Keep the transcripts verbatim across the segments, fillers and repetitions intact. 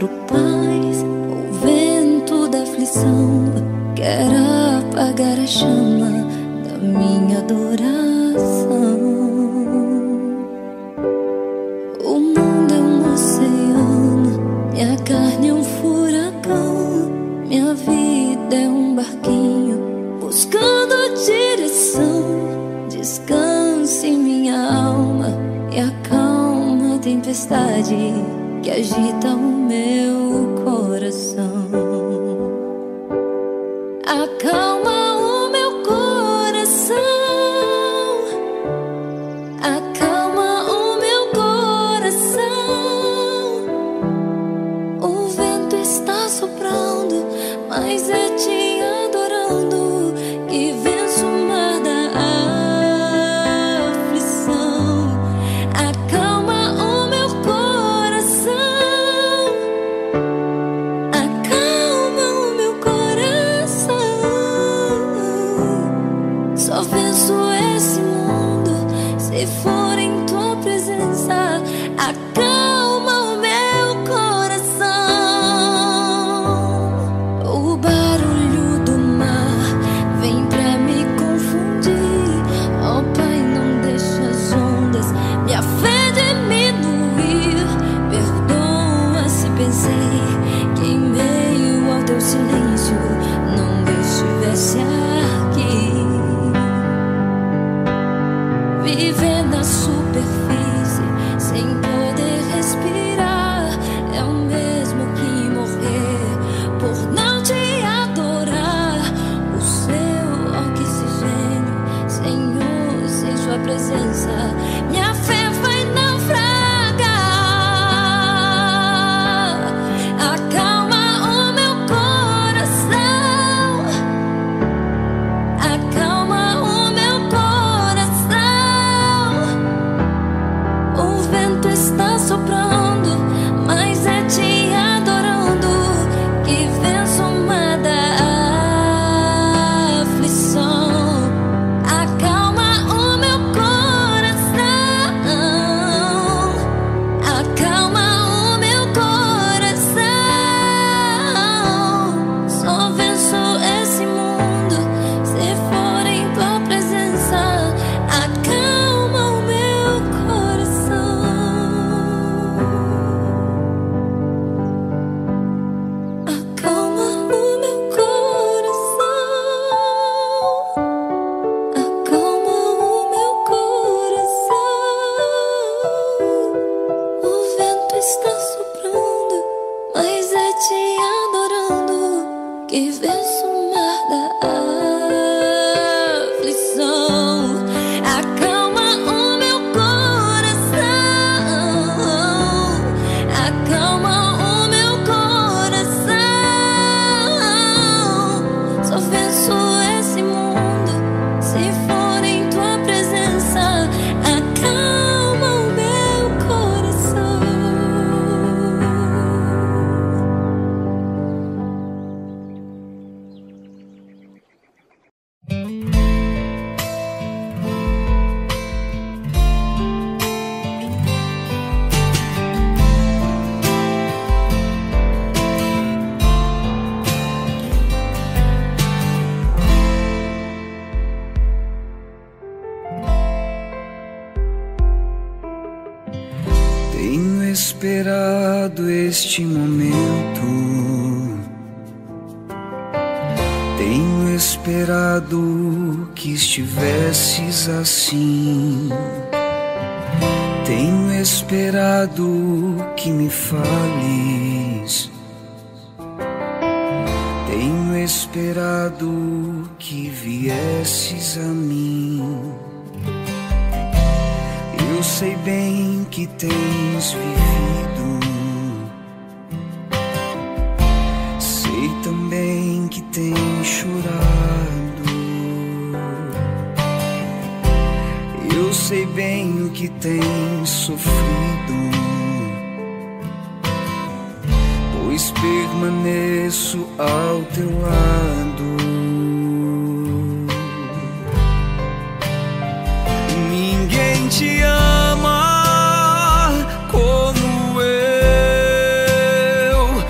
encontro paz. O vento da aflição quer apagar a chama da minha adoração. O mundo é um oceano, minha carne é um furacão, minha vida é um barquinho buscando direção. Descanse minha alma e acalma a tempestade que agita o meu coração. Acalma o meu coração, acalma o meu coração. O vento está soprando, mas é te adorando que venço o mar da aflição. Acalma o meu coração, acalma o meu coração. Só venço esse mundo se for em tua presença. Acalma o meu coração. O barulho do mar vem pra me confundir. Oh Pai, não deixa as ondas minha fé diminuir. Perdoa se pensei que em meio ao teu silêncio não estivesse aqui. Viver na superfície sem poder respirar é o mesmo que morrer por não te adorar. O seu oxigênio, Senhor, sem sua presença minha fé vai naufragar. Acalma o meu coração, acalma o meu coração. O vento está soprando, mas é te adorando que venço o mar da aflição. Acalma o meu coração, acalma o meu coração. Só venço esse mundo se for em tua presença. Acalma o meu coração, acalma o meu coração, acalma o meu coração. O vento está soprando, mas é te adorando que venço o mar da aflição. Acalma o meu coração, acalma o meu coração. Só venço esse mundo se for em tua presença. Acalma o meu coração. Tenho esperado este momento, tenho esperado que estivesses assim. Tenho esperado que me fales, tenho esperado que viesses a mim. Eu sei bem que tens vivido, sei também que tens chorado. Eu sei bem o que tens sofrido, pois permaneço ao teu lado. Ninguém te ama como eu,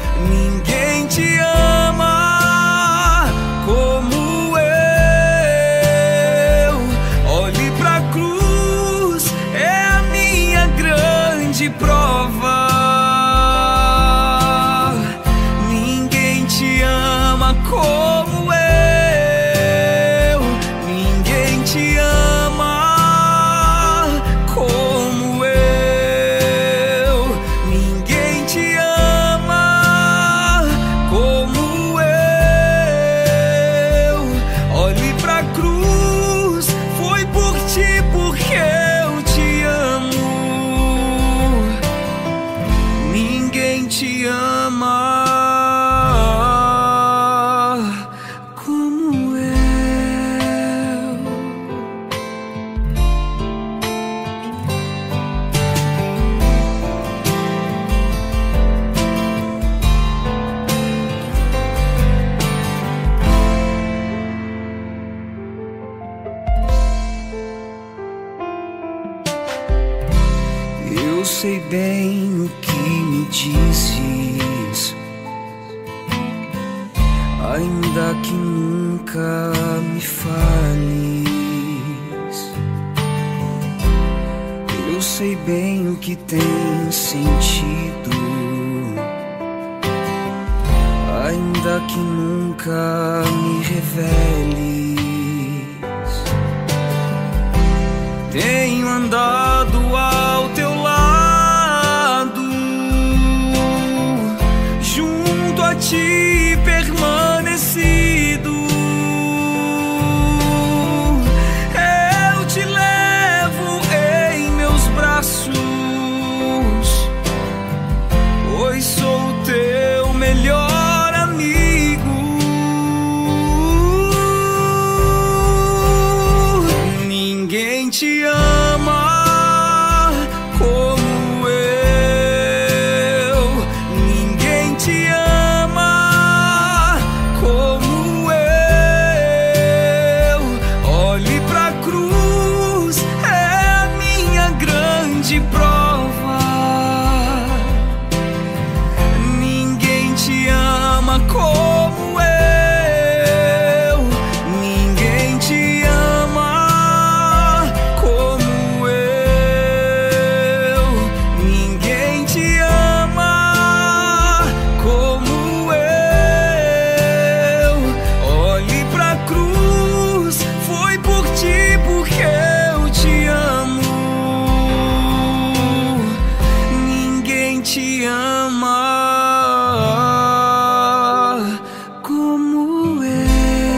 bem o que me dizes, ainda que nunca me fales. Eu sei bem o que tem sentido, ainda que nunca me reveles. Tenho andado ao teu lado, junto a ti permanecido. Eu te levo em meus braços, pois sou teu melhor amigo. Ninguém te ama como eu, ninguém te ama como eu. Olhe pra cruz, é a minha grande prova. Ninguém te ama como eu, ninguém te ama como eu, ninguém te ama como eu. Olhe pra cruz, foi por ti, porque eu te amo. Ninguém te ama como eu.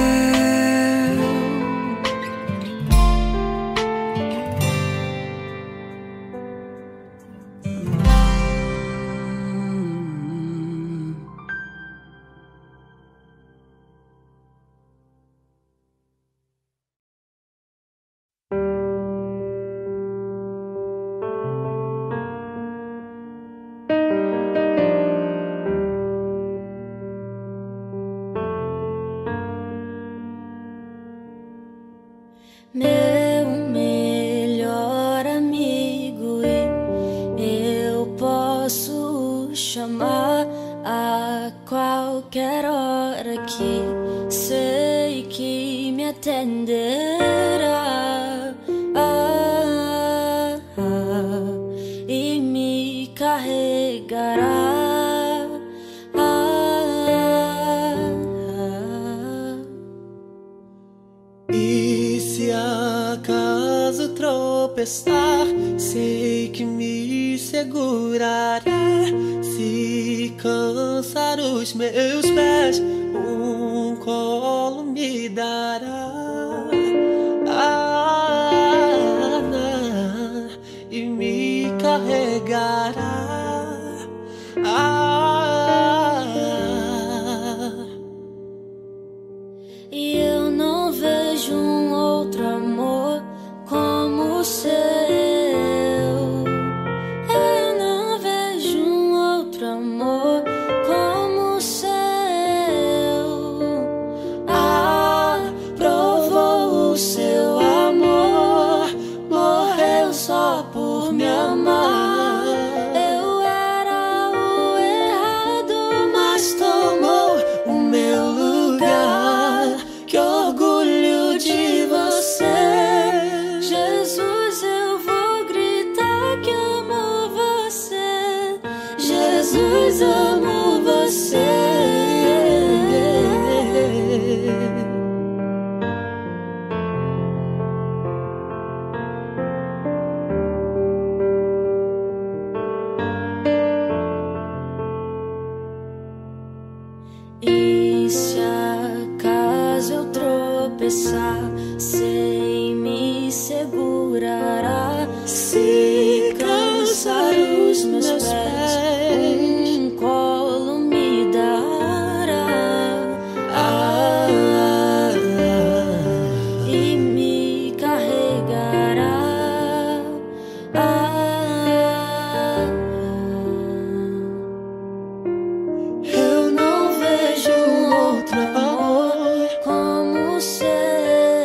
Meu melhor amigo, e eu posso chamar a qualquer hora que sei que me atenderá, ah, ah, e me carregará. E se acaso tropeçar, sei que me segurará. Se cansar os meus pés, um colo me dará. Ah, ah, e me carregará. Ah, E eu não vejo um outro amor como o seu. Eu não vejo um outro amor como o seu. Ah, provou o seu amor, morreu só por me amar. Eu era o errado, mas tomou o meu lugar. Que orgulho de você, Jesus, eu vou gritar que amo você. Jesus, amo você. E se acaso eu tropeçar, sei me segurará. Se cansar os meus pés, um colo me dará. Ah, ah, ah, e me carregará. Ah, eu não vejo um outro amor como o seu.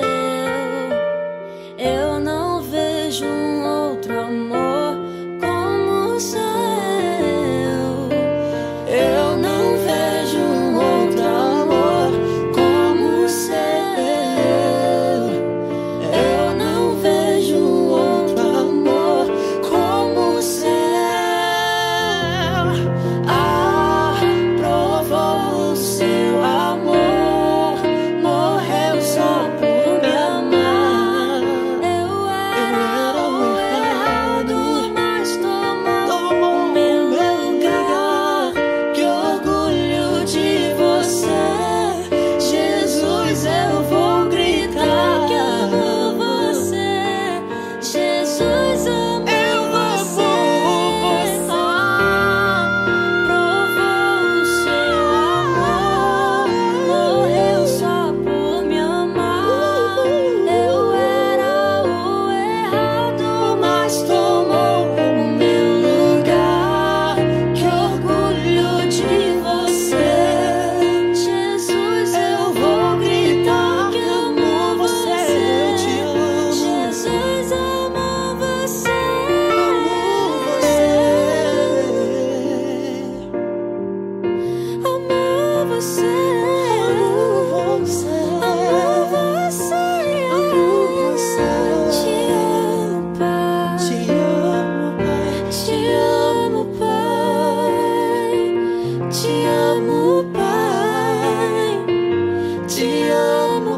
amo, Pai. Te amo, Pai. Te amo,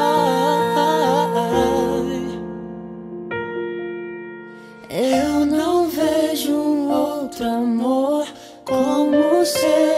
Pai. Eu não vejo um outro amor como o seu.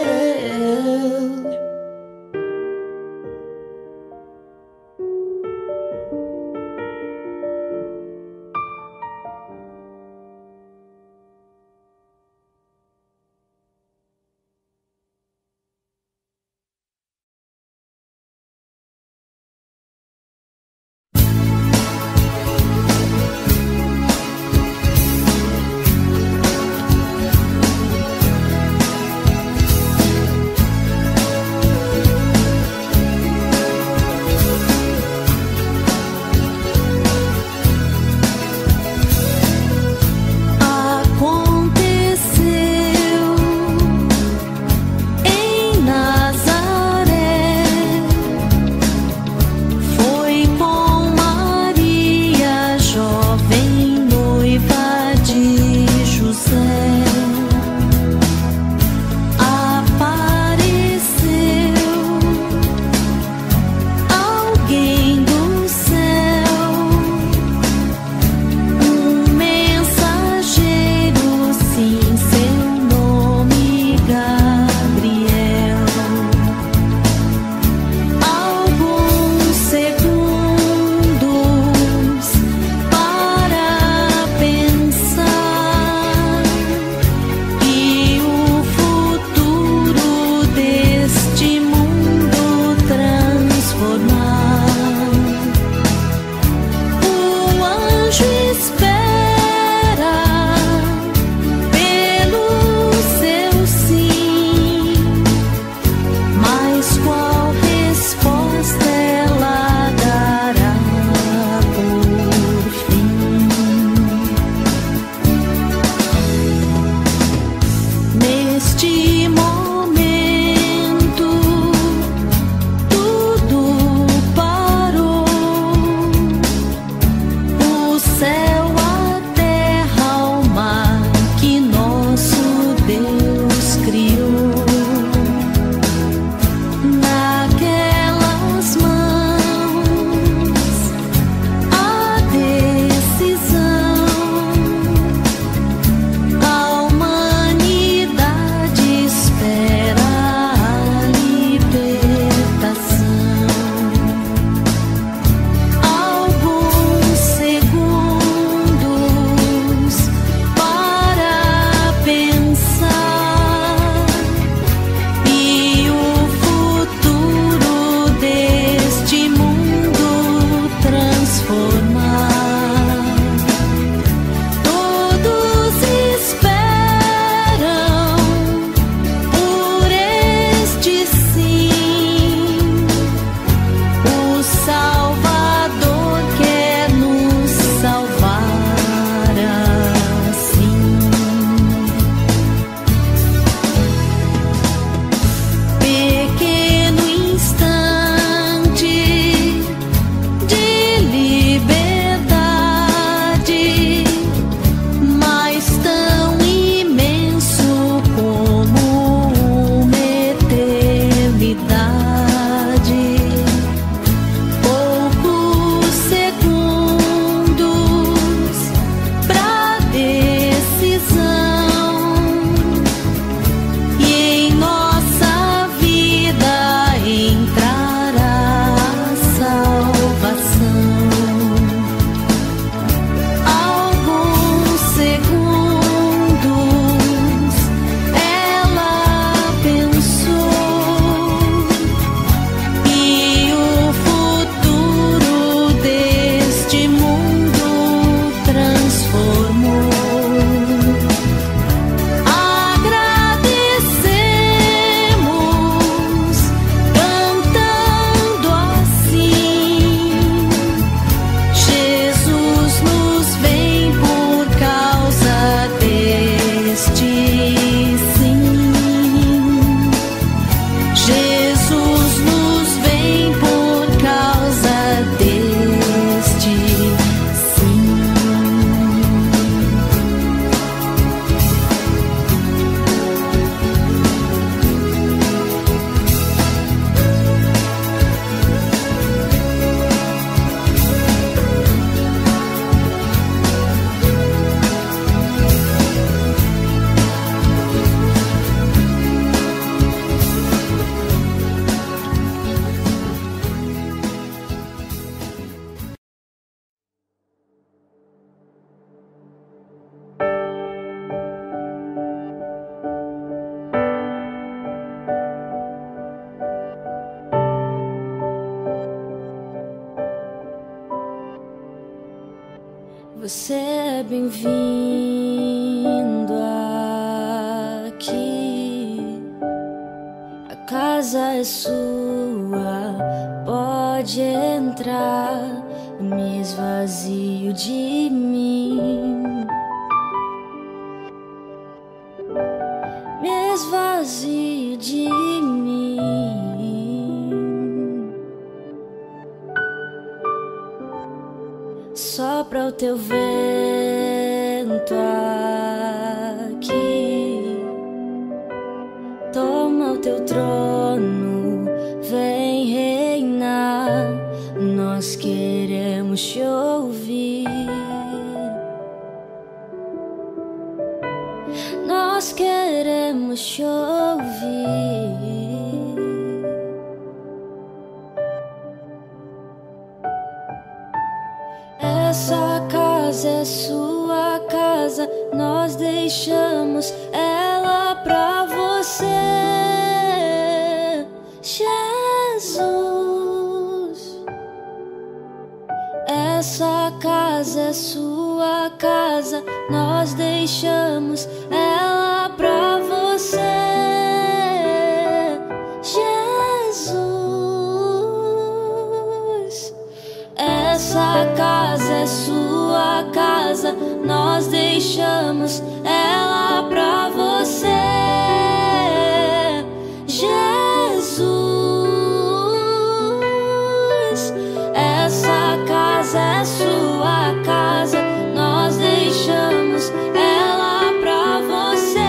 Você é bem-vindo aqui. A casa é sua, pode entrar. Me esvazio de mim, me esvazio de mim. Sopra o teu vento aqui, toma o teu trono, vem reinar. Nós queremos te ouvir, nós queremos te ouvir. Essa casa é sua casa, nós deixamos ela pra você, Jesus. Essa casa é sua casa, nós deixamos ela pra você, Jesus. Essa casa é sua casa, nós deixamos ela pra você, Jesus. Essa casa é sua casa, nós deixamos ela pra você,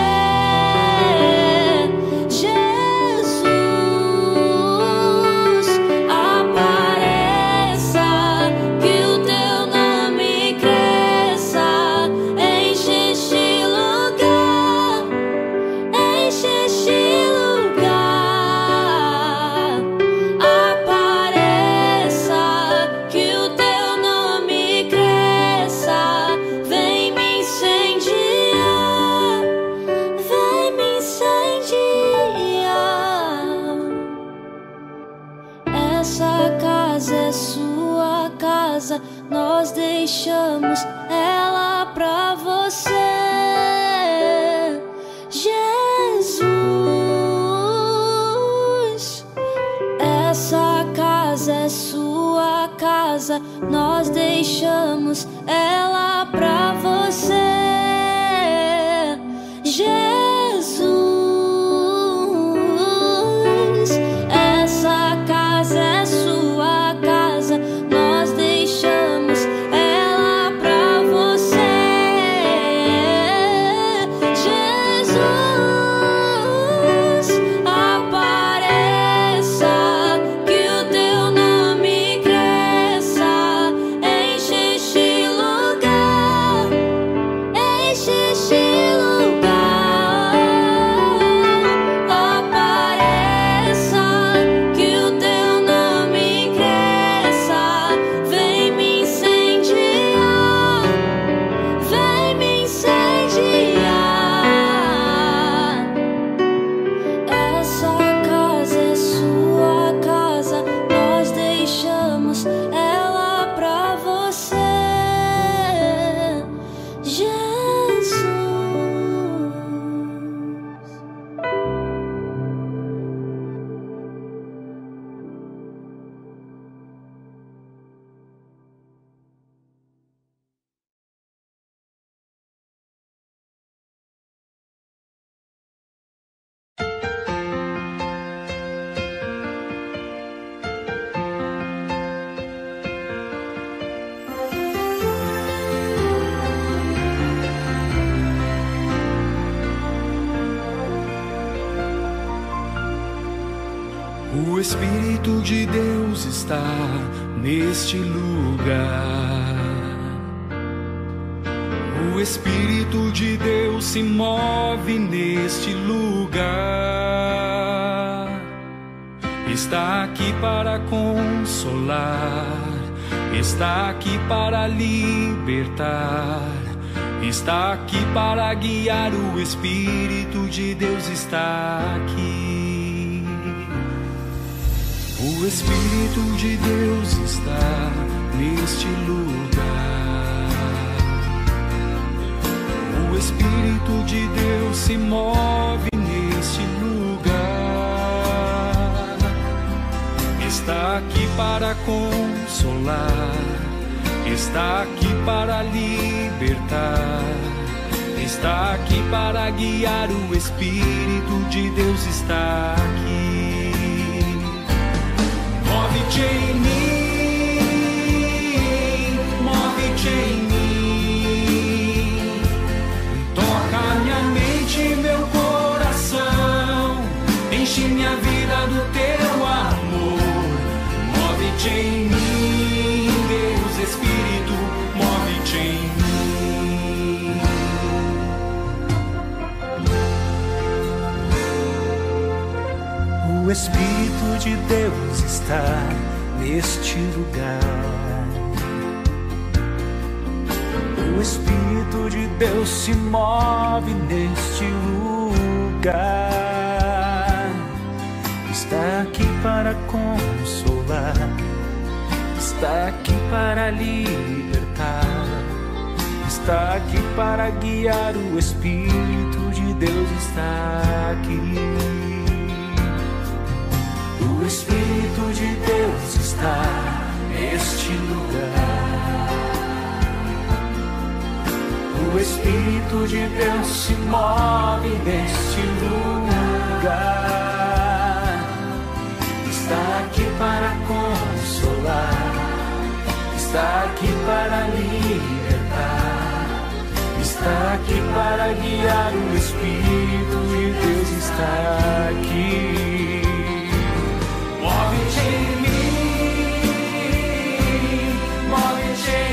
Jesus. Apareça, que o teu nome cresça, enche este lugar, enche este lugar. Apareça, que o teu nome cresça, vem me incendiar, vem me incendiar. Essa casa é sua casa, nós deixamos ela pra você, Jesus. Essa casa é sua casa, nós deixamos ela pra você, Jesus. Essa casa é sua casa, nós deixamos ela pra você, Jesus. Apareça, que o teu nome cresça, enche este lugar, enche este lugar. Apareça, que o teu nome cresça, vem me incendiar, vem me incendiar. Essa casa é sua casa, nós deixamos ela pra você, Jesus. O Espírito de Deus está neste lugar. O Espírito de Deus se move neste lugar. Está aqui para consolar, está aqui para libertar, está aqui para guiar. O Espírito de Deus está aqui. O Espírito de Deus está neste lugar. Espírito de Deus se move neste lugar. Está aqui para consolar, está aqui para libertar, está aqui para guiar. O Espírito de Deus está aqui. Move-te em mim, move-te em mim, toca minha mente e meu coração, enche minha vida do teu amor. Move-te em mim, Deus Espírito, move-te em mim. O Espírito de Deus está neste lugar. O Espírito de Deus se move neste lugar. Está aqui para consolar, está aqui para libertar, está aqui para guiar. O Espírito de Deus está aqui. O Espírito de Deus está neste lugar. O Espírito de Deus se move neste lugar. Está aqui para consolar, está aqui para libertar, está aqui para guiar. O Espírito de Deus está aqui. Move-te em mim, move-te em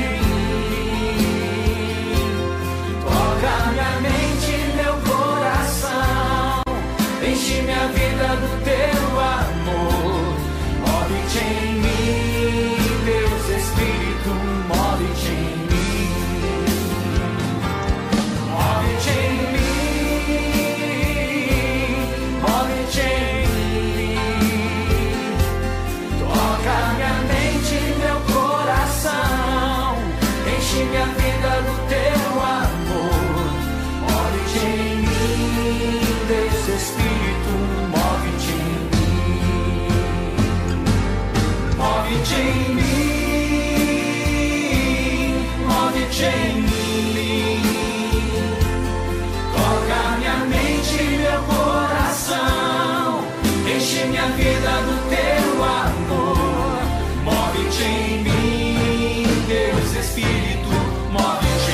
mim, toca minha mente e meu coração, enche minha vida do teu amor. Move-te em mim, Deus Espírito, move-te em mim, move-te em mim, move-te em mim. Minha vida do teu amor, move-te em mim, Deus Espírito, move-te em mim, move-te em mim, move-te em mim, toca minha mente e meu coração, enche minha vida do teu amor, move-te em mim, Deus Espírito, move-te em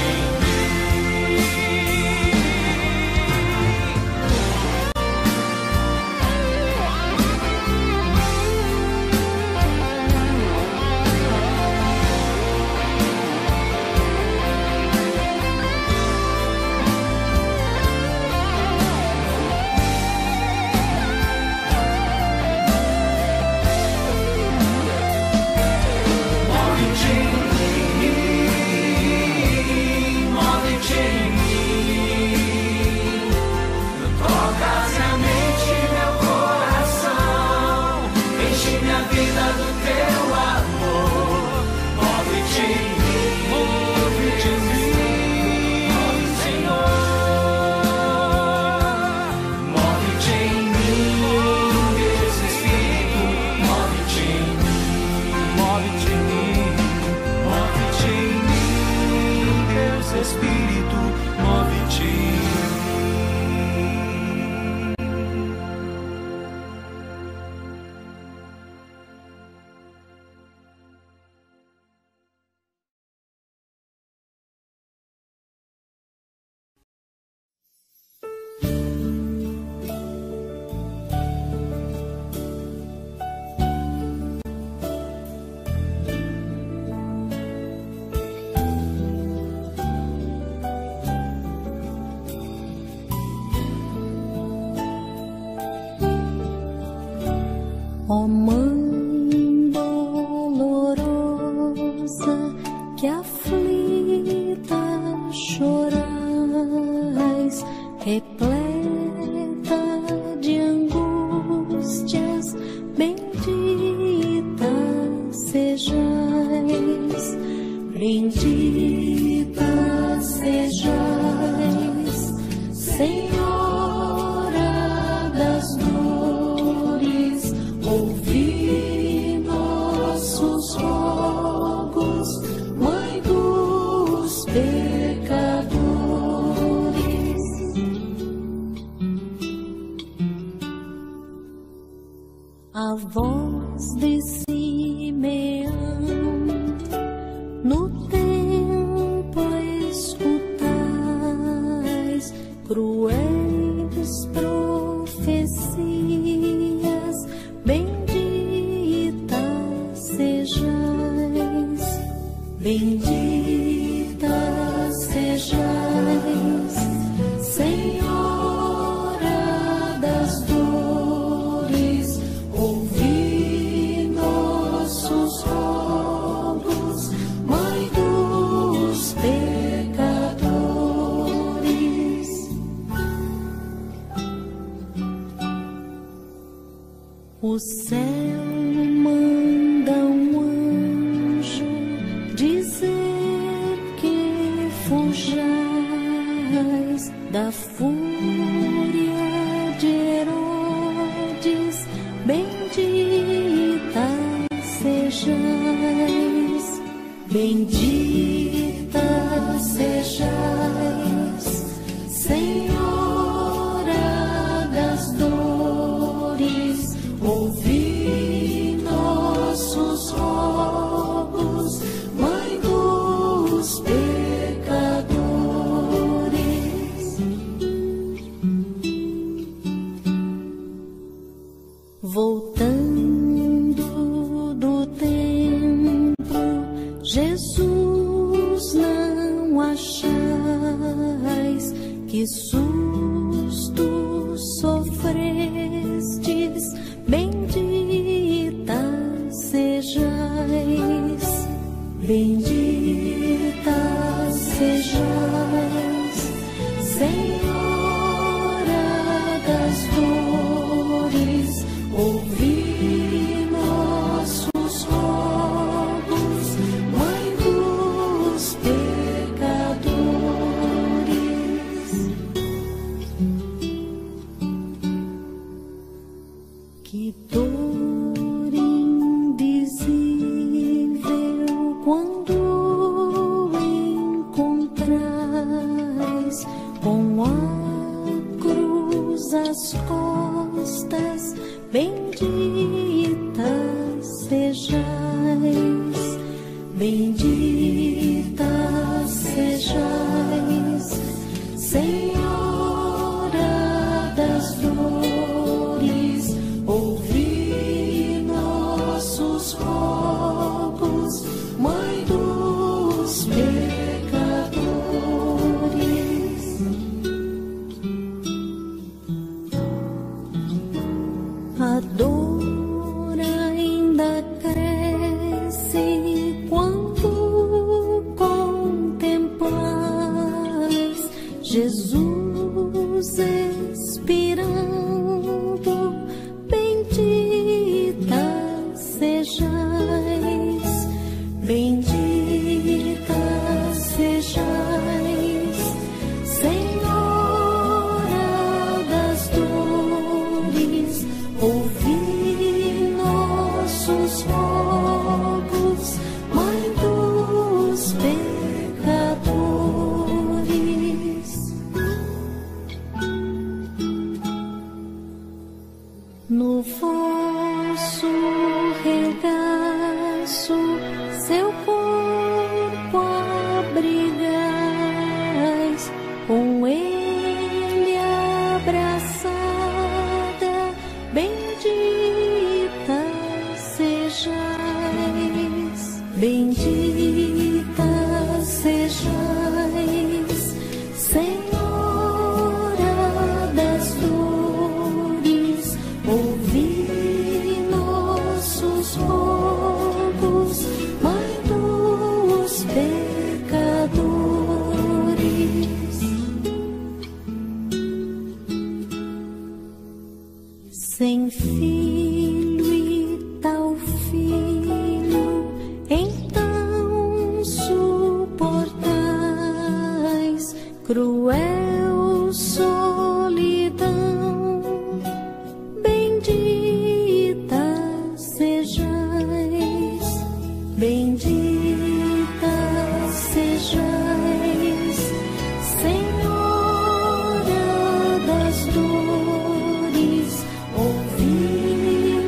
Ó Mãe dolorosa, que aflita chorais, repleta de angústias, bendita sejais, bendita sejais, A voz de Simeão no templo escutais cruéis profecias, bendita sejais, bendita sejais, Senhora das dores, ouvi nossos rogos, Mãe dos pecadores. O céu manda um anjo dizer que fujais da fúria de Herodes, bendita sejais, bendita sejais, Senhora das dores, ouvi nossos rogos, Mãe dos pecadores. Voltando do templo, Jesus, não achais que susto sofrestes, bendita sejais, bendita sejais, Senhora das dores, ouvi nossos rogos, Mãe dos pecadores. Que dor indizível quando encontrais com a cruz às costas, bendita sejais, bendita sejais, Senhora das dores, ouvi nossos rogos, Mãe dos pecadores. A dor ainda cresce quando contemplais Jesus expirando, bendita sejais, bendita sejais, Senhora das dores, ouvi nossos rogos, Mãe dos pecadores. No vosso regaço seu corpo abrigais, com ele abraçada, bendita sejais, bendita sejais, Senhora das dores, ouvi nossos rogos, Mãe dos pecadores. Sem filho e tal filho, então suportais cruel solidão, bendita sejais, bendita sejais, Senhora das dores, ouvi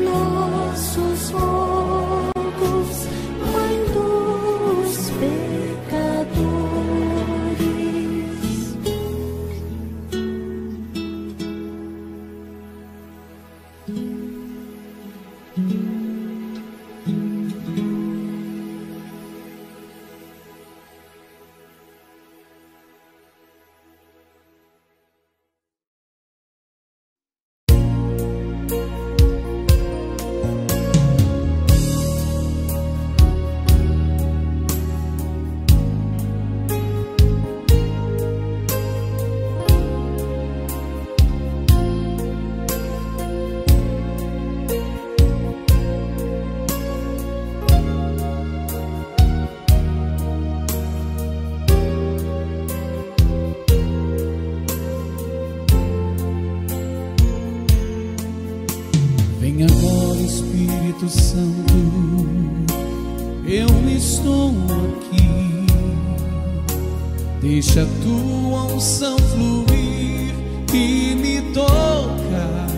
Vem agora, Espírito Santo, eu estou aqui. Deixa a tua unção fluir e me tocar.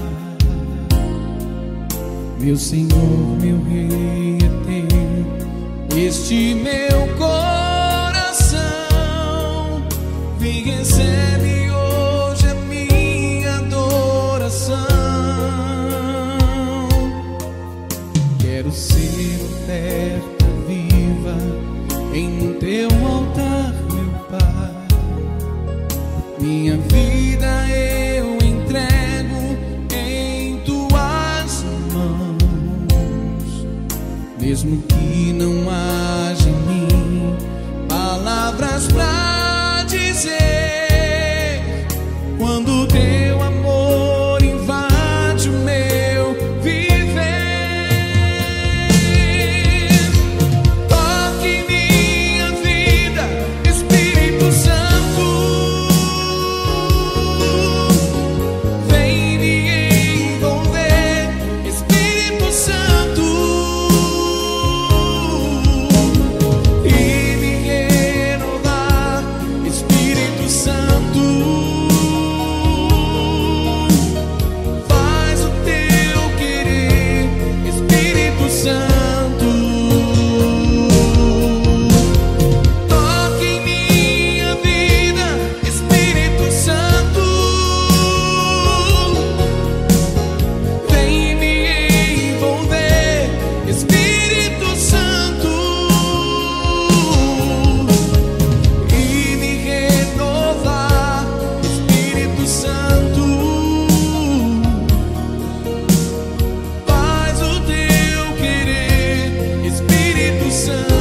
Meu Senhor, meu Rei eterno, este meu coração, vem, recebe hoje a minha adoração. Quero ser oferta viva em teu altar, meu Pai. Minha vida eu entrego em tuas mãos. Mesmo que não haja em mim palavras pra dizer, quando teu amor invade o meu viver, toque minha vida, Espírito Santo, vem me envolver, Espírito Santo, e me renovar, Espírito Santo. Faz o teu querer, Espírito Santo. Toque em minha vida, Espírito Santo, vem me envolver, Espírito Santo, e me renovar, Espírito Santo. Faz o teu querer, Espírito Santo.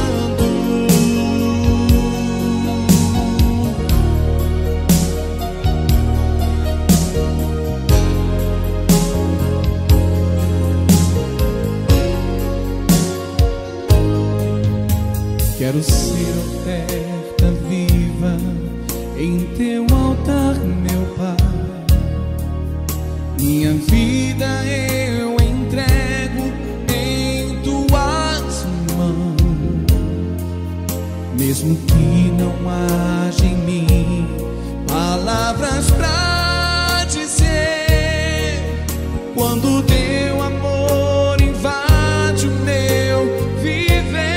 Quero ser oferta viva em teu altar, meu Pai. Minha vida eu entrego em tuas mãos. Mesmo que não haja em mim palavras pra dizer, quando teu amor invade o meu viver,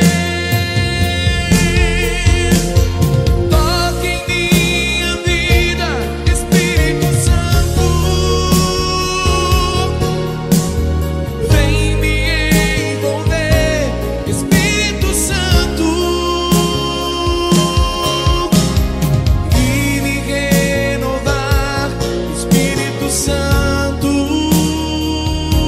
toque em minha vida, Espírito Santo, vem me envolver, Espírito Santo, e me renovar, Espírito Santo.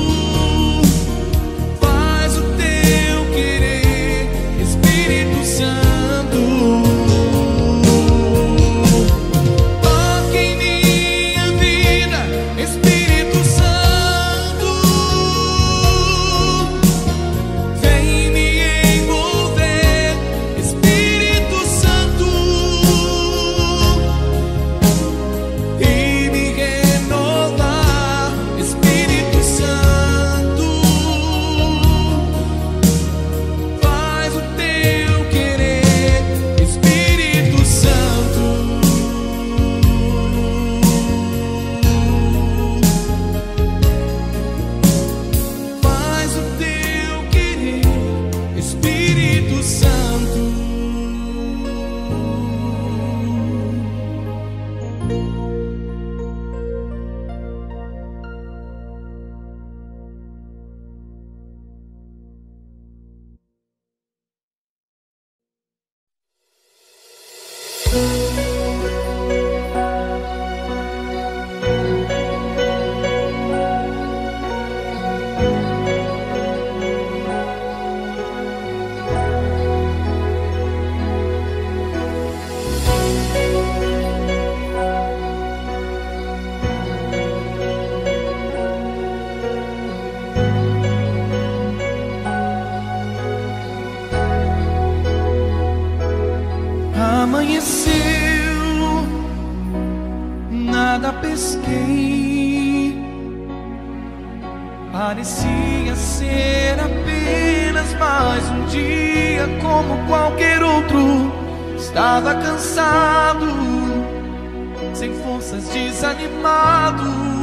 Parecia ser apenas mais um dia como qualquer outro. Estava cansado, sem forças, desanimado,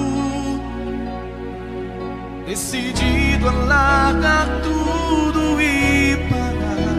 decidido a largar tudo e parar.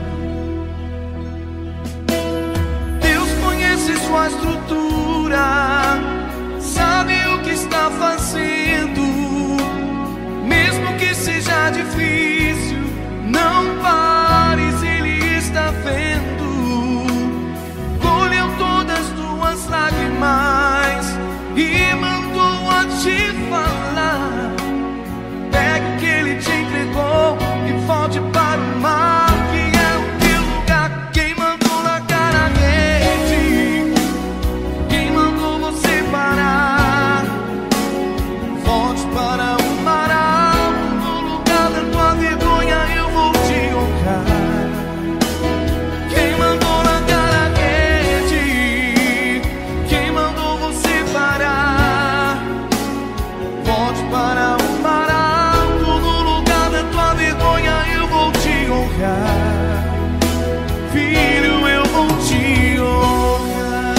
Deus conhece sua estrutura, sabe o que está fazendo. Mesmo que seja difícil, não pares, Ele está vendo. Colheu todas tuas lágrimas e mandou a te falar. Pegue o que Ele te entregou e volte para o mar, que é o teu lugar. Quem mandou largar a rede? Quem mandou você parar? Volte para o mar. Filho, eu vou te honrar.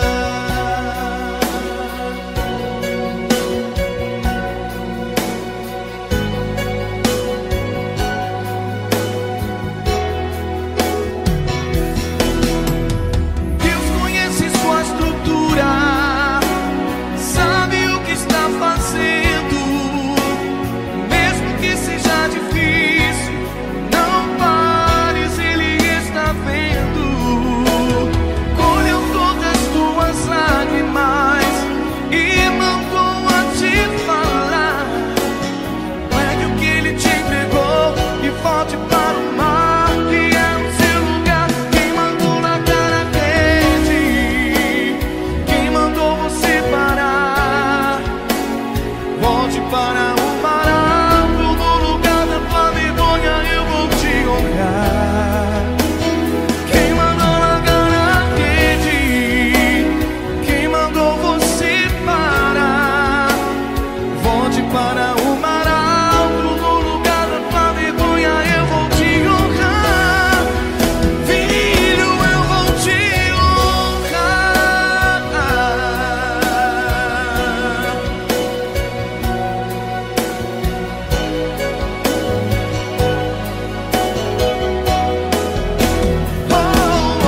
Deus conhece sua estrutura, sabe o que está fazendo. Mesmo que seja difícil, não pares, Ele está vendo. Colheu todas tuas lágrimas e mandou a te falar. Pegue o que Ele te entregou e volte para o mar, que é o seu lugar. Quem mandou largar a rede? Quem mandou você parar? Volte para o mar alto, no lugar da tua vergonha eu vou te honrar. Quem mandou largar a rede? Quem mandou você parar? Volte para o mar alto, no lugar da tua vergonha eu vou te honrar. Filho, eu vou te honrar. Oh, oh,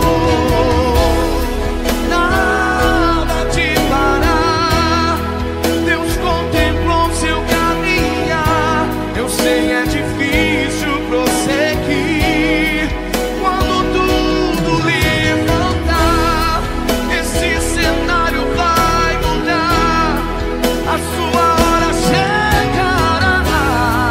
nada te parar. Deus contemplou seu caminhar. Eu sei, é difícil prosseguir quando tudo levantar. Esse cenário vai mudar, a sua hora chegará.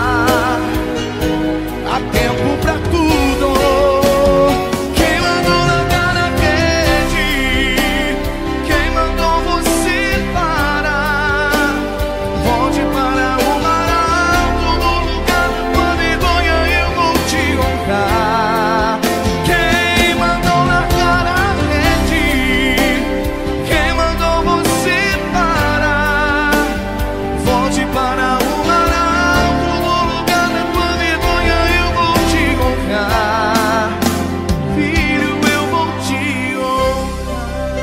Há tempo pra tudo. Quem mandou largar a rede? Quem mandou você parar? Volte para o mar alto, no lugar da tua vergonha eu vou te honrar. Quem mandou largar a rede? Quem mandou você parar? Volte para o mar alto, no lugar da tua vergonha eu vou te honrar. Filho, eu vou te honrar.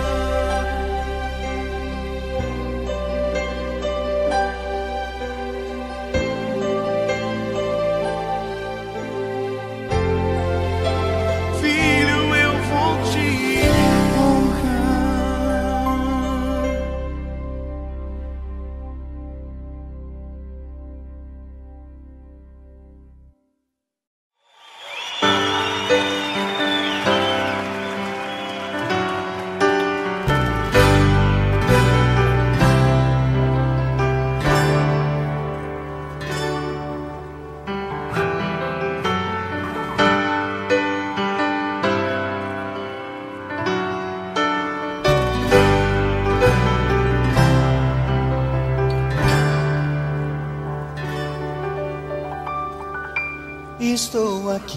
Filho, eu vou te honrar. Estou aqui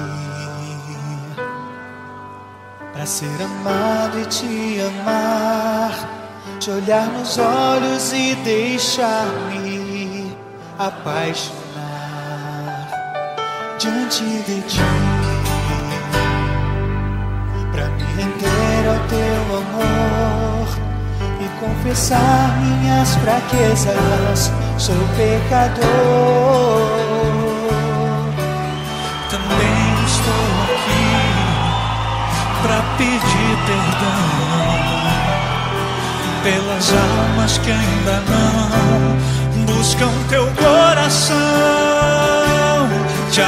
para ser amado e te amar, te olhar nos olhos e deixar-me apaixonar diante de ti, pra me render ao teu amor e confessar minhas fraquezas. Sou pecador. Também estou aqui pra pedir perdão pelas almas que ainda não buscam teu coração, te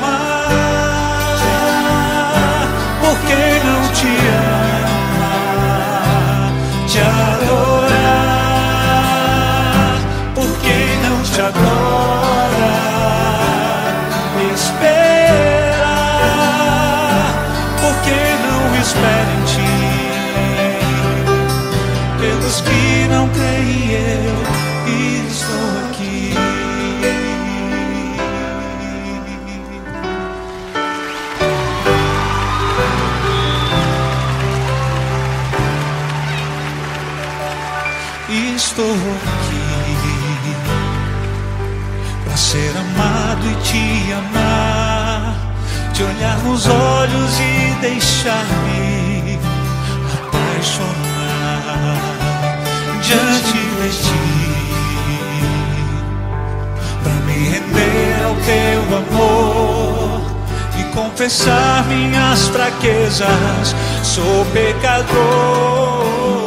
amar, porque não te ama, te adorar, porque não te adora, esperar, porque não espera em ti, pelos que não creem eu estou aqui. Estou aqui pra ser amado e te amar, te olhar nos olhos e deixar-me apaixonar diante de ti, pra me render ao teu amor e confessar minhas fraquezas. Sou pecador.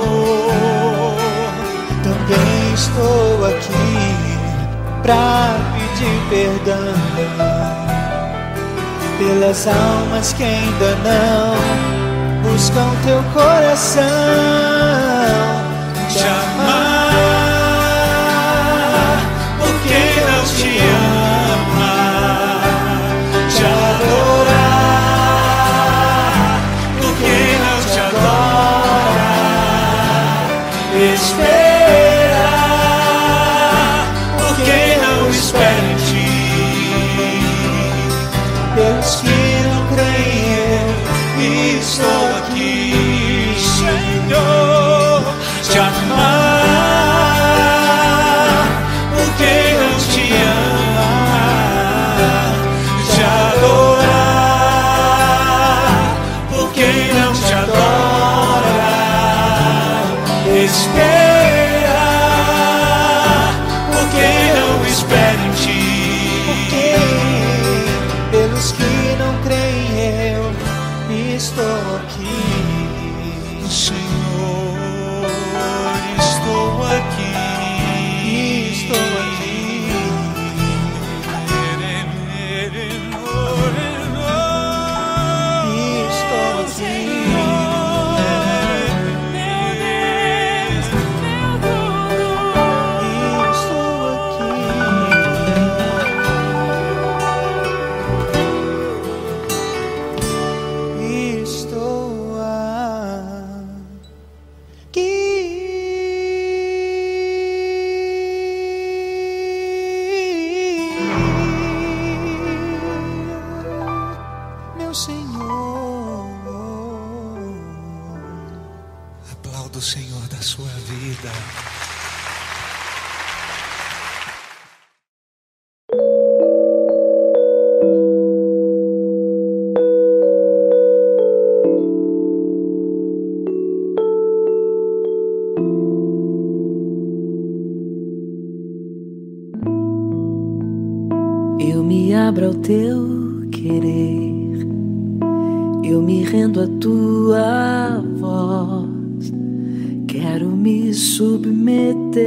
Também estou aqui pra pedir perdão pelas almas que ainda não buscam teu coração, te amar, porque não te ama, te adorar, porque não te adora, esperar, porque não espera em ti, pelos que não creem eu estou aqui, Senhor, te amar, porque não te ama, te adorar, porque não te adora, esperar, porque não espera em ti, porque pelos que não creem eu estou aqui. Senhor, estou aqui, estou aqui. Estou aqui. Aplauda o Senhor da sua vida. Eu me abro ao teu querer, eu me rendo à tua voz. Quero me submeter,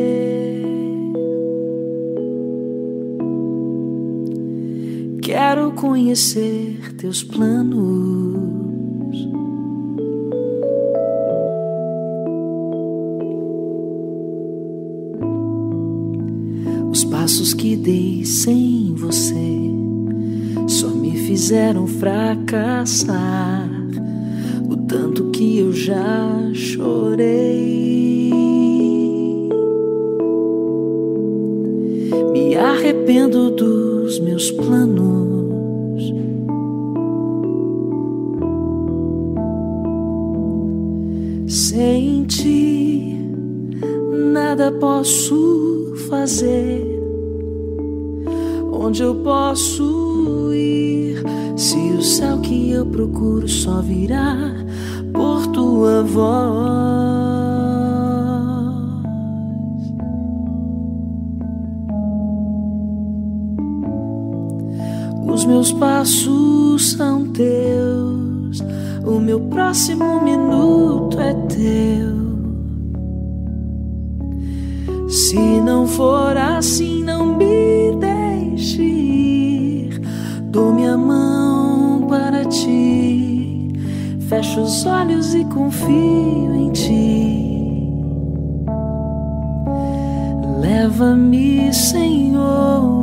quero conhecer teus planos, os passos que dei sem você só me fizeram fracassar. O tanto que eu já chorei, me arrependo dos meus planos. Sem ti nada posso fazer. onde eu posso ir, se o céu que eu procuro só virá por tua voz? Os meus passos são teus, o meu próximo minuto é teu. Se não for assim, não me deixe ir. Dou minha mão para ti, fecho os olhos e confio em ti. Leva-me, Senhor.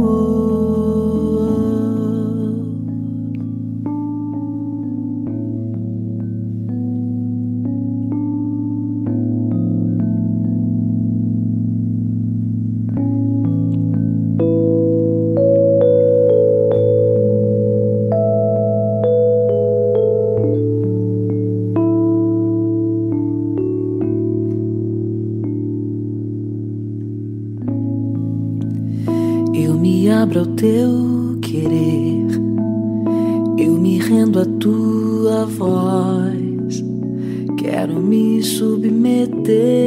Abra o teu querer, eu me rendo à tua voz, quero me submeter,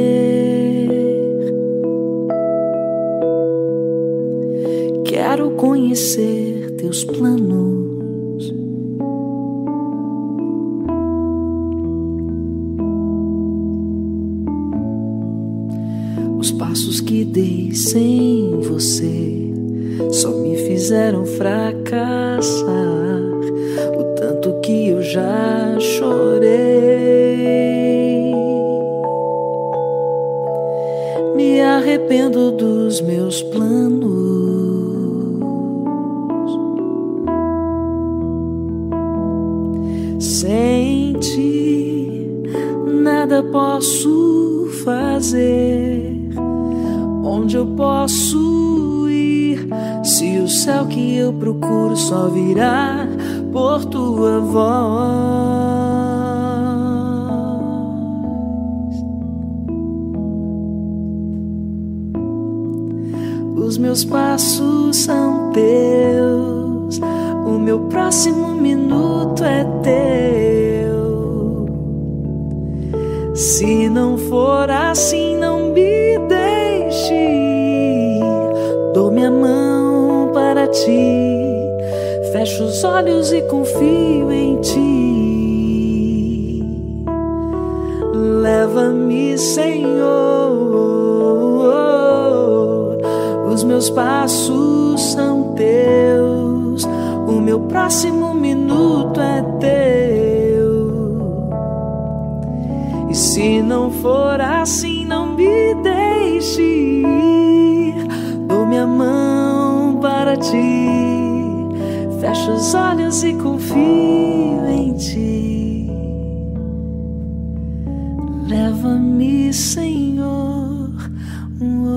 quero conhecer teus planos, os passos que dei sem você só me fizeram fracassar, o tanto que eu já chorei. Me arrependo dos meus planos, sem ti nada posso fazer. Onde eu posso, se o céu que eu procuro só virá por tua voz? Os meus passos são teus, o meu próximo minuto é teu. Se não for assim, não me deixe ir. Dou minha mão para ti, fecho os olhos e confio em ti. Leva-me, Senhor. Os meus passos são teus, o meu próximo minuto é teu. E se não for assim, não me deixe ir. Dou minha mão para ti, fecho os olhos e confio em ti. Leva-me, Senhor. Oh,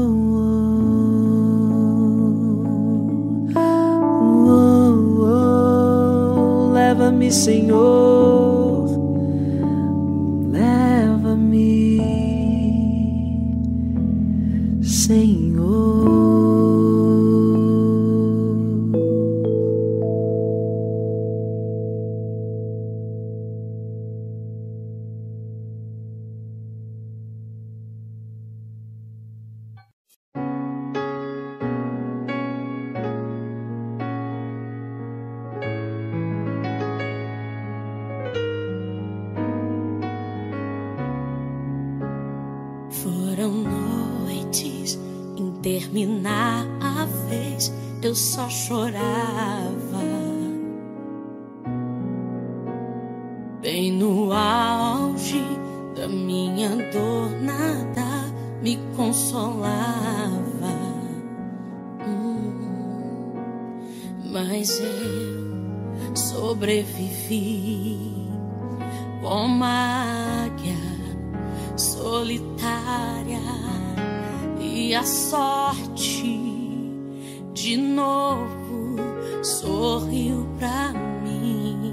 oh, oh, oh. Leva-me, Senhor. Leva-me, Senhor. Foram noites intermináveis, eu só chorava. Bem no auge da minha dor, nada me consolava. Hum, mas eu sobrevivi como águia solitária, e a sorte de novo sorriu pra mim.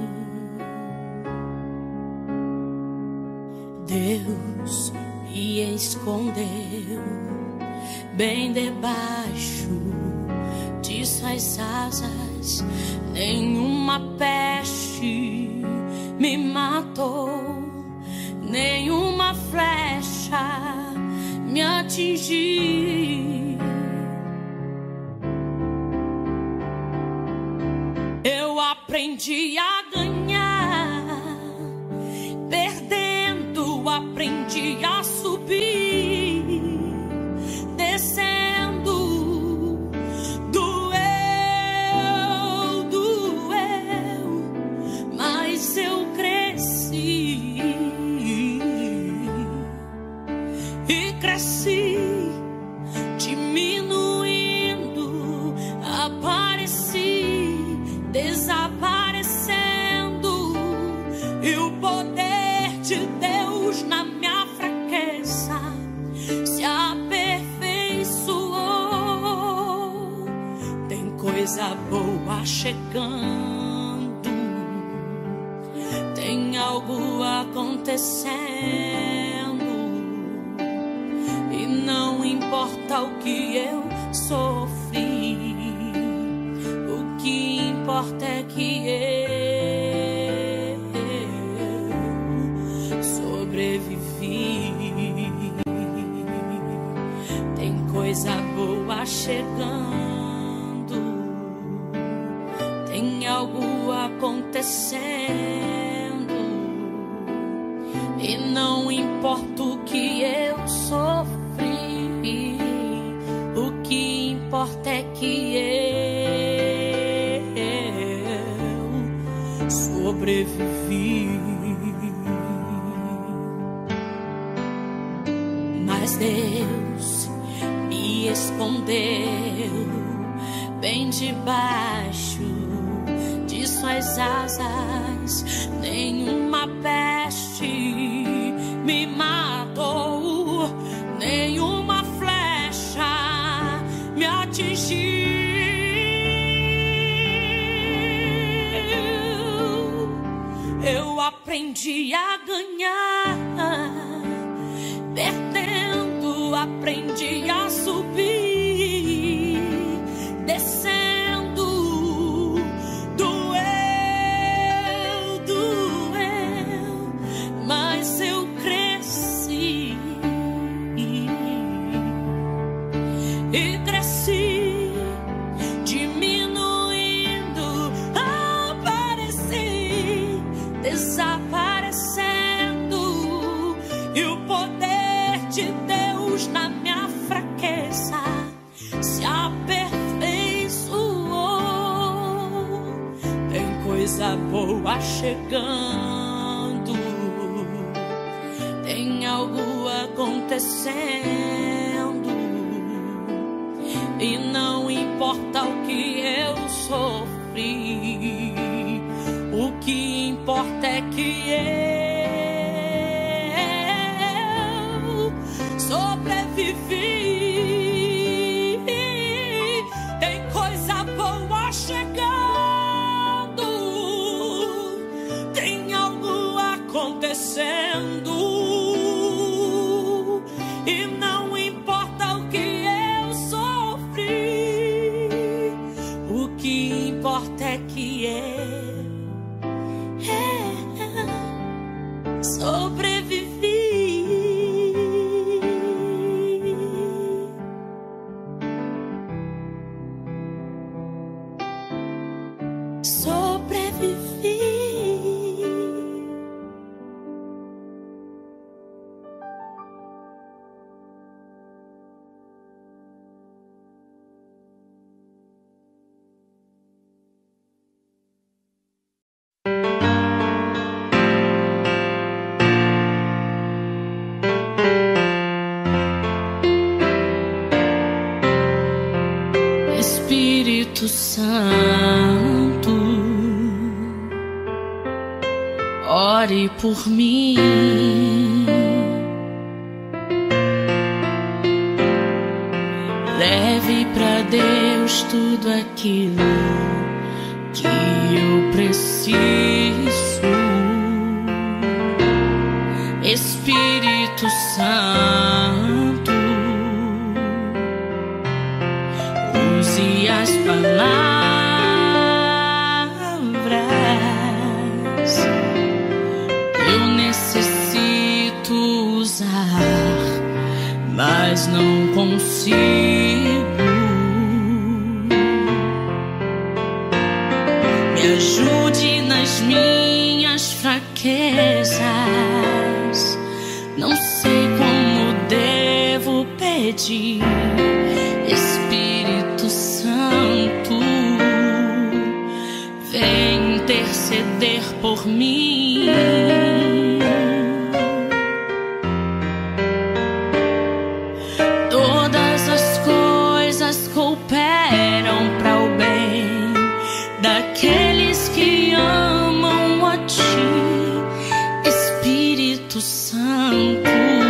Deus me escondeu bem debaixo de suas asas, nenhuma peste me matou, nenhuma flecha me atingiu. Eu aprendi a ganhar, perdendo, aprendi a subir, descendo, doeu, doeu, mas eu cresci e cresci, diminuindo, apareci, desaparecendo, e o poder de Deus na minha fraqueza se aperfeiçoou. Tem coisa boa chegando, tem algo acontecendo, e não importa o que eu sofri, o que importa é que eu sobrevivi. Tem coisa boa chegando, tem algo acontecendo, e não importa o que eu sofri, o que importa é que eu sobrevivi. Mas Deus me escondeu bem debaixo de suas asas, nenhuma peste me matou, nenhuma flecha me atingiu. Eu aprendi a ganhar, perdendo, aprendi a subir, descendo, doeu, doeu, mas eu cresci e cresci, diminuindo, apareci, desaparecendo, e o poder de Deus na minha fraqueza se aperfeiçoou. Tem coisa boa chegando, tem algo acontecendo, e não importa o que eu sofri, o que importa é que eu sobrevivi. Tem coisa boa chegando, tem algo acontecendo, e não importa o que eu sofri, o que importa é que eu sobrevivi. Sobrevivi. Espírito Santo, ore por mim. Leve pra Deus tudo aquilo que eu preciso. Espírito Santo, se as palavras eu necessito usar, mas não consigo. Me ajude nas minhas fraquezas, não sei como devo pedir. Espírito Santo, vem interceder por mim. Todas as coisas cooperam para o bem daqueles que amam a Ti, Espírito Santo,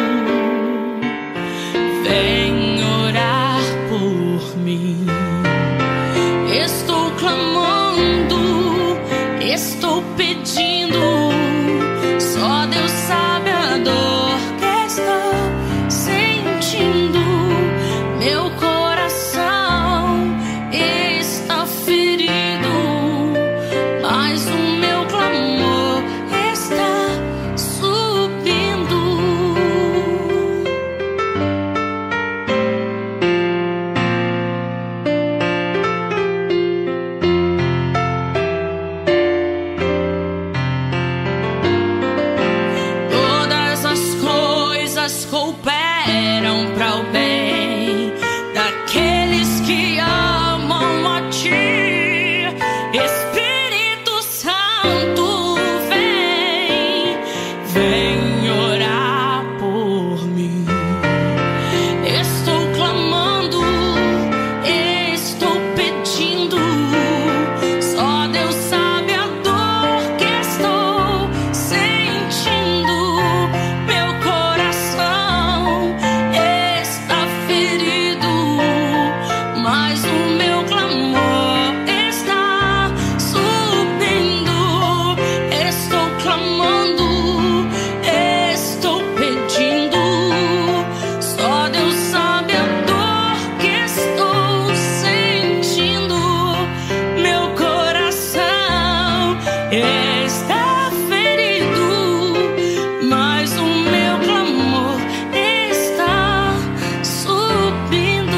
vem orar por mim. Estou clamando, estou pedindo, só Deus sabe a dor que estou sentindo. Meu coração está ferido, mas o meu clamor está subindo. Todas as coisas cooperam para o bem daqueles que amam a Ti, Espírito Santo, vem, vem orar por mim. Estou clamando, estou pedindo, só Deus sabe a dor que estou sentindo. Meu coração está ferido, mas o meu clamor está subindo. Estou clamando, estou pedindo, só Deus sabe a dor que estou sentindo. Meu coração está ferido, mas o meu clamor está subindo.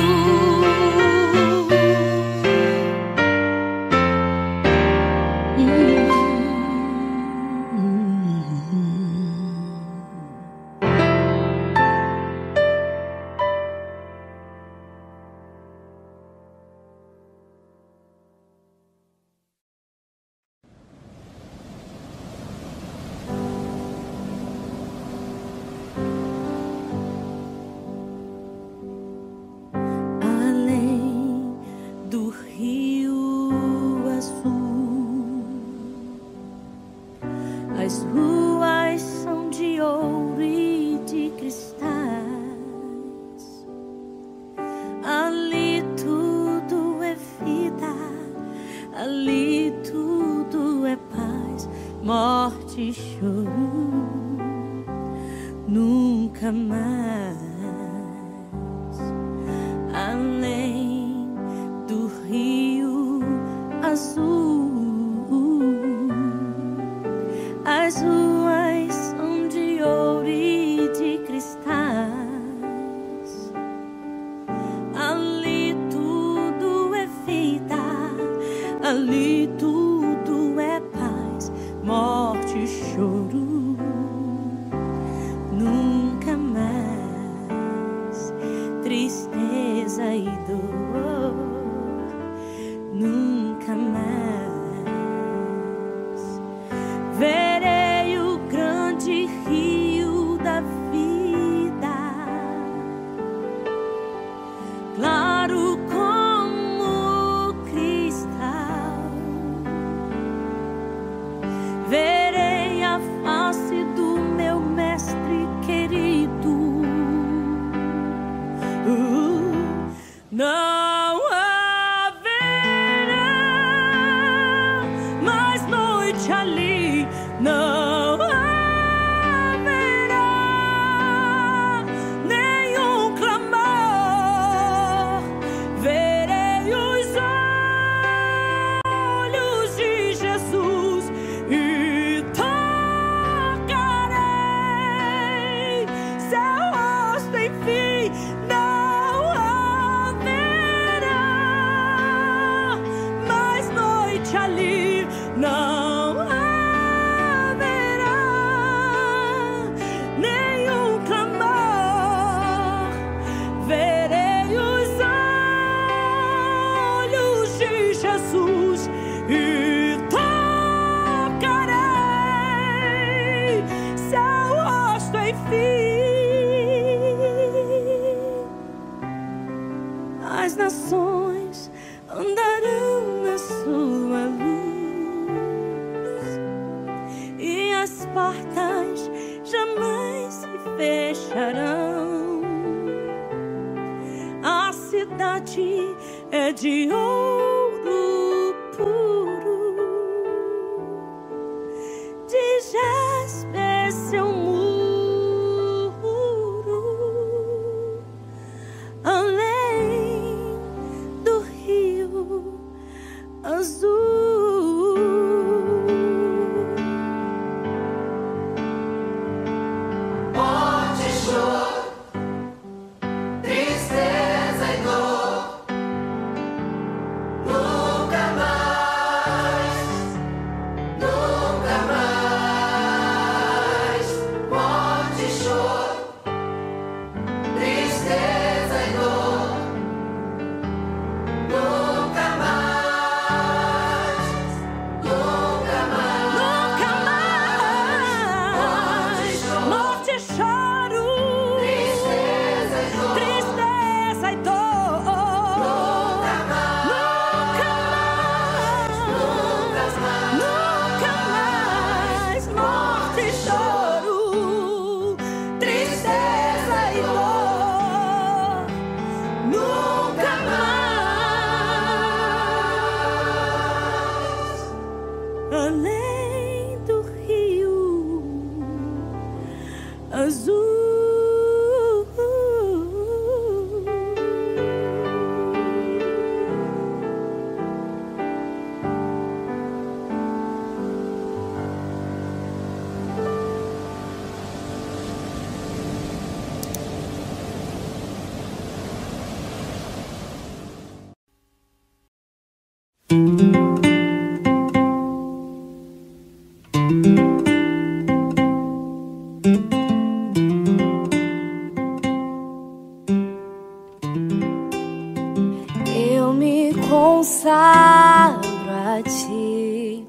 Além do rio azul, as ruas são de ouro e de cristais. Ali tudo é vida, ali tudo é paz, morte e choro, nunca mais. Além do rio azul, as ruas são de ouro e de cristais. Ali tudo é vida, ali tudo é paz, morte e choro, nunca mais. Tristeza e dor, nunca mais. Verei o grande rio da vida, claro como cristal. Jesus, e tocarei seu rosto, enfim. As nações andarão na sua luz, e as portas jamais se fecharão. A cidade é de ouro puro, de jaspe seu muro, além do rio azul. Morte, choro, tristeza e dor, nunca mais, nunca mais. Morte, choro, tristeza e dor, nunca mais, nunca mais. Nunca mais. Morte, choro, Tristeza e dor, tristeza e dor. nunca mais, Nunca mais, nunca mais. Morte, choro, tristeza e dor. Nunca mais. Além do rio azul. Eu me consagro a ti,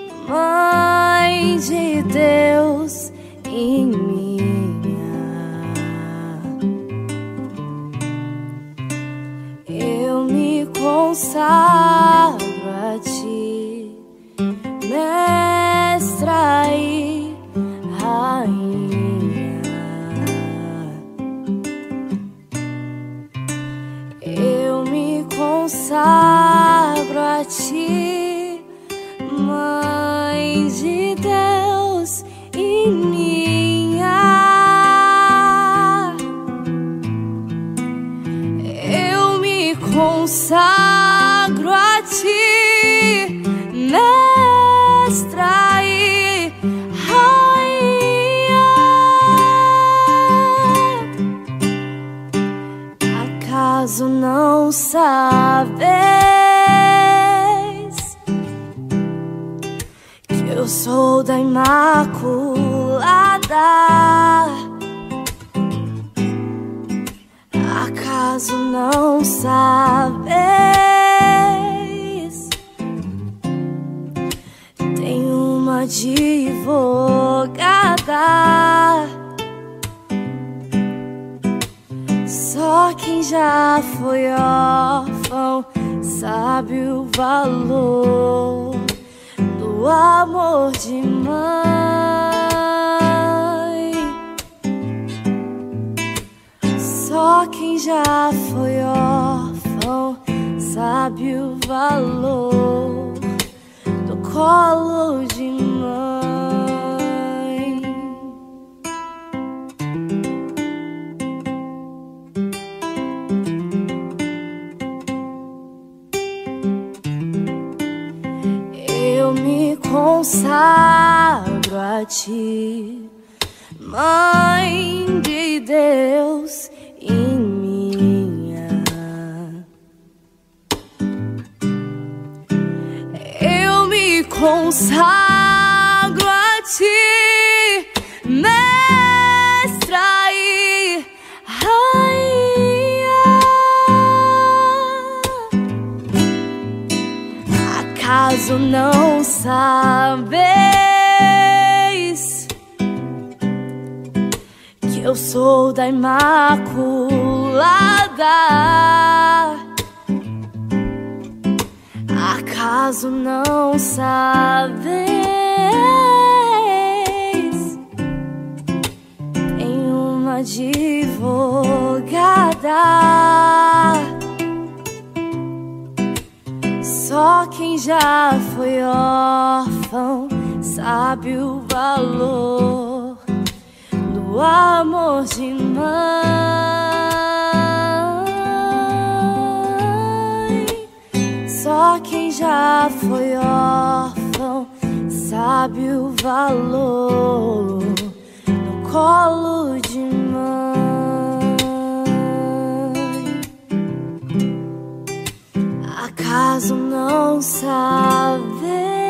Mãe de Deus e minha. Eu me consagro a ti, Mestra e Rainha. Eu me consagro a ti, Mãe de Deus e minha. Eu me consagro a ti, Mestra e Rainha. Acaso não sabes que eu sou da Imaculada? Acaso não sabes? Tem uma advogada. Só quem já foi órfão sabe o valor do amor de mãe. Só quem já foi órfão sabe o valor do colo de mãe. Eu me consagro a ti, Mãe de Deus e minha. Eu me consagro a ti, Mestra e Rainha. Acaso não sabes que eu sou da Imaculada? Acaso não sabes? Tem uma advogada. Só quem já foi órfão sabe o valor do amor de mãe. Só quem já foi órfão sabe o valor do colo de mãe. Acaso não sabes?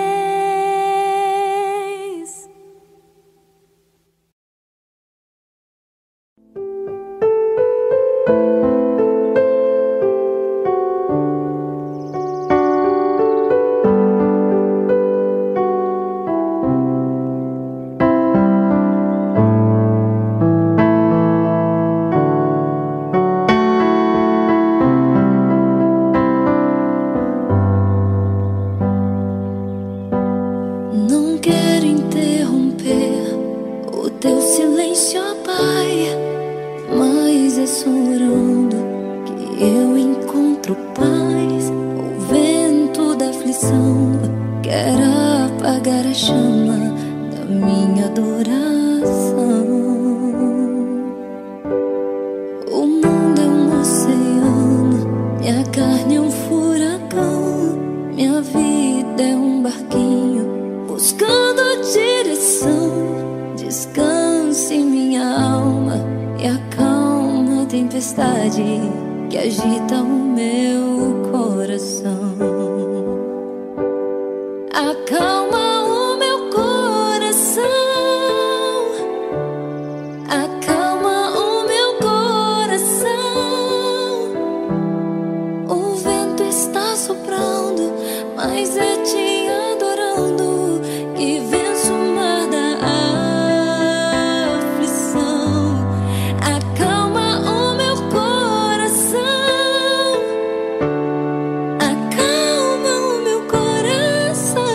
Que agita o meu coração. Acalma o meu coração. Acalma o meu coração. O vento está soprando, mas é te adorando que venço o mar da aflição. Acalma o meu coração. Acalma o meu coração.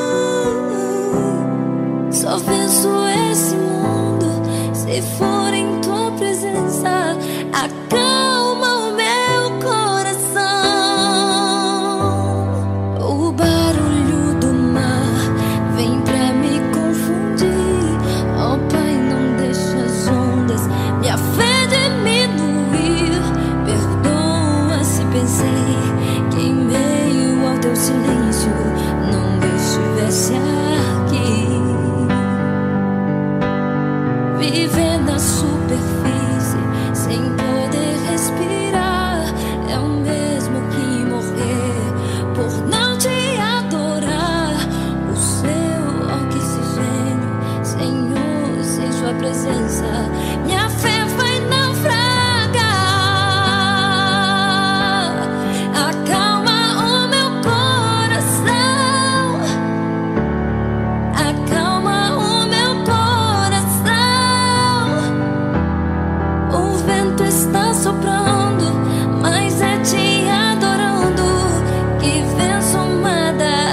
Só venço esse mundo se for em tua presença. Acalma o meu coração. O barulho do mar vem pra me confundir. Oh Pai, não deixa as ondas minha fé diminuir. Perdoa se pensei que em meio ao teu silêncio não estivesse aqui. Viver na superfície sem poder respirar é o mesmo que morrer por não te adorar. O seu oxigênio, Senhor, sem sua presença, minha fé vai naufragar. Acalma o meu coração. Acalma o meu coração. O vento está soprando, mas é te adorando que venço o mar da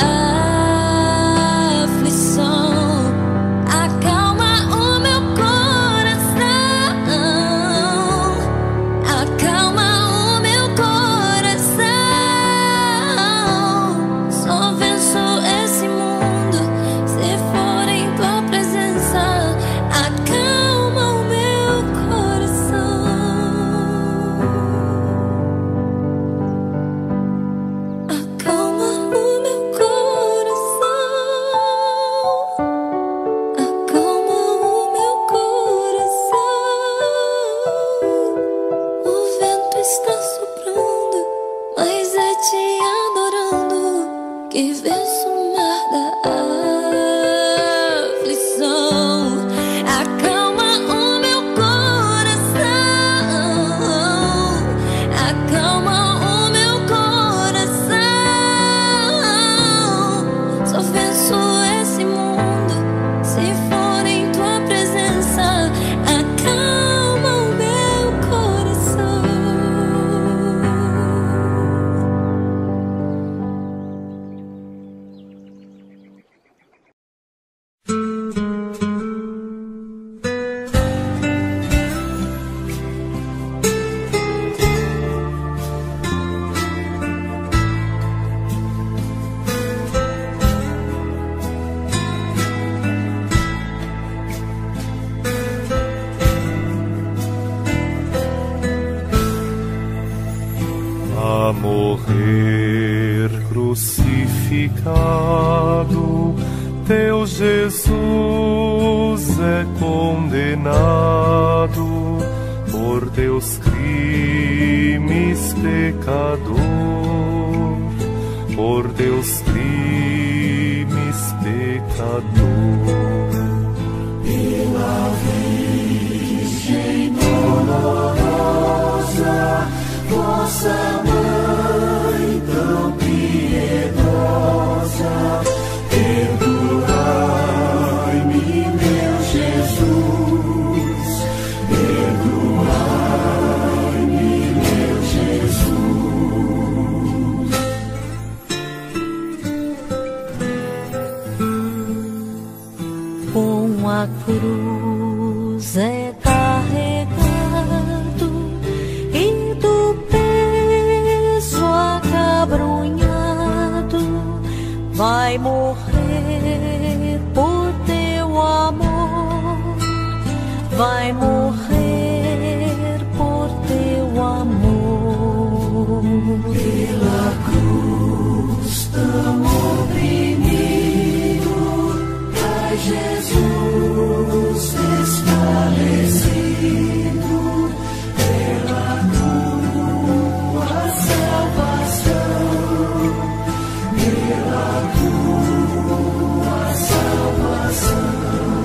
aflição. Acalma o meu coração. Acalma o meu coração. Só venço esse mundo se for em tua presença. Acalma o meu coração. Acalma o meu coração. Acalma o meu coração. O vento está soprando, mas é te adorando que venço o mar da aflição. Acalma o meu coração. Acalma o meu coração. crucificado, teu Jesus é condenado por teus crimes, pecador, por teus crimes, pecador. Pela Virgem dolorosa, vossa mãe tão piedosa, perdoai-me, meu Jesus, perdoai-me, meu Jesus. Com a cruz é carregado e do peso acabrunhado, vai morrer por teu amor, vai morrer por teu amor. Pela cruz tão oprimido, ai Jesus desfalecido, pela tua salvação, pela tua salvação.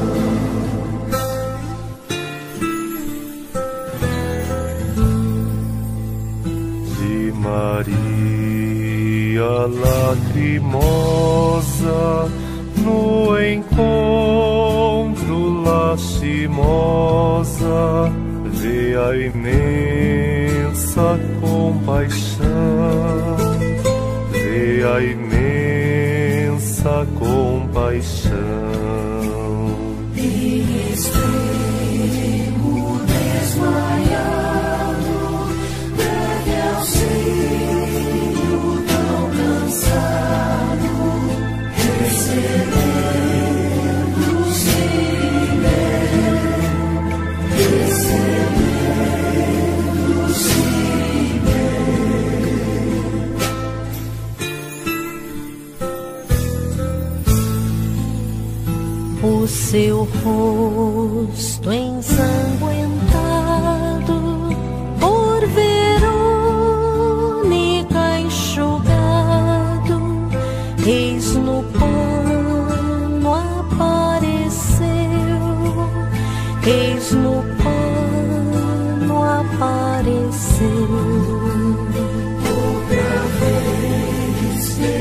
De Maria lacrimosa, no encontro lastimosa, vê a imensa compaixão, vê a imensa compaixão. Em extremo desmaiado, deve auxílio tão cansado, recebendo-se bem, recebendo-se bem. O seu rosto ensanguentado, por Verônica enxugado, eis no pano apareceu, eis no pano apareceu. Outra vez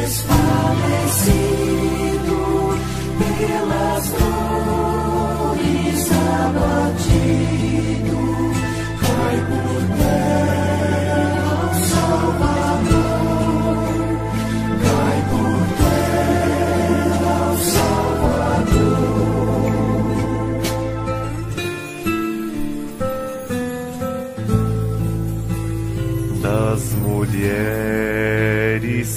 desfalecido, pelas dores abatido, cai por terra ao Salvador, cai por terra ao Salvador. Das mulheres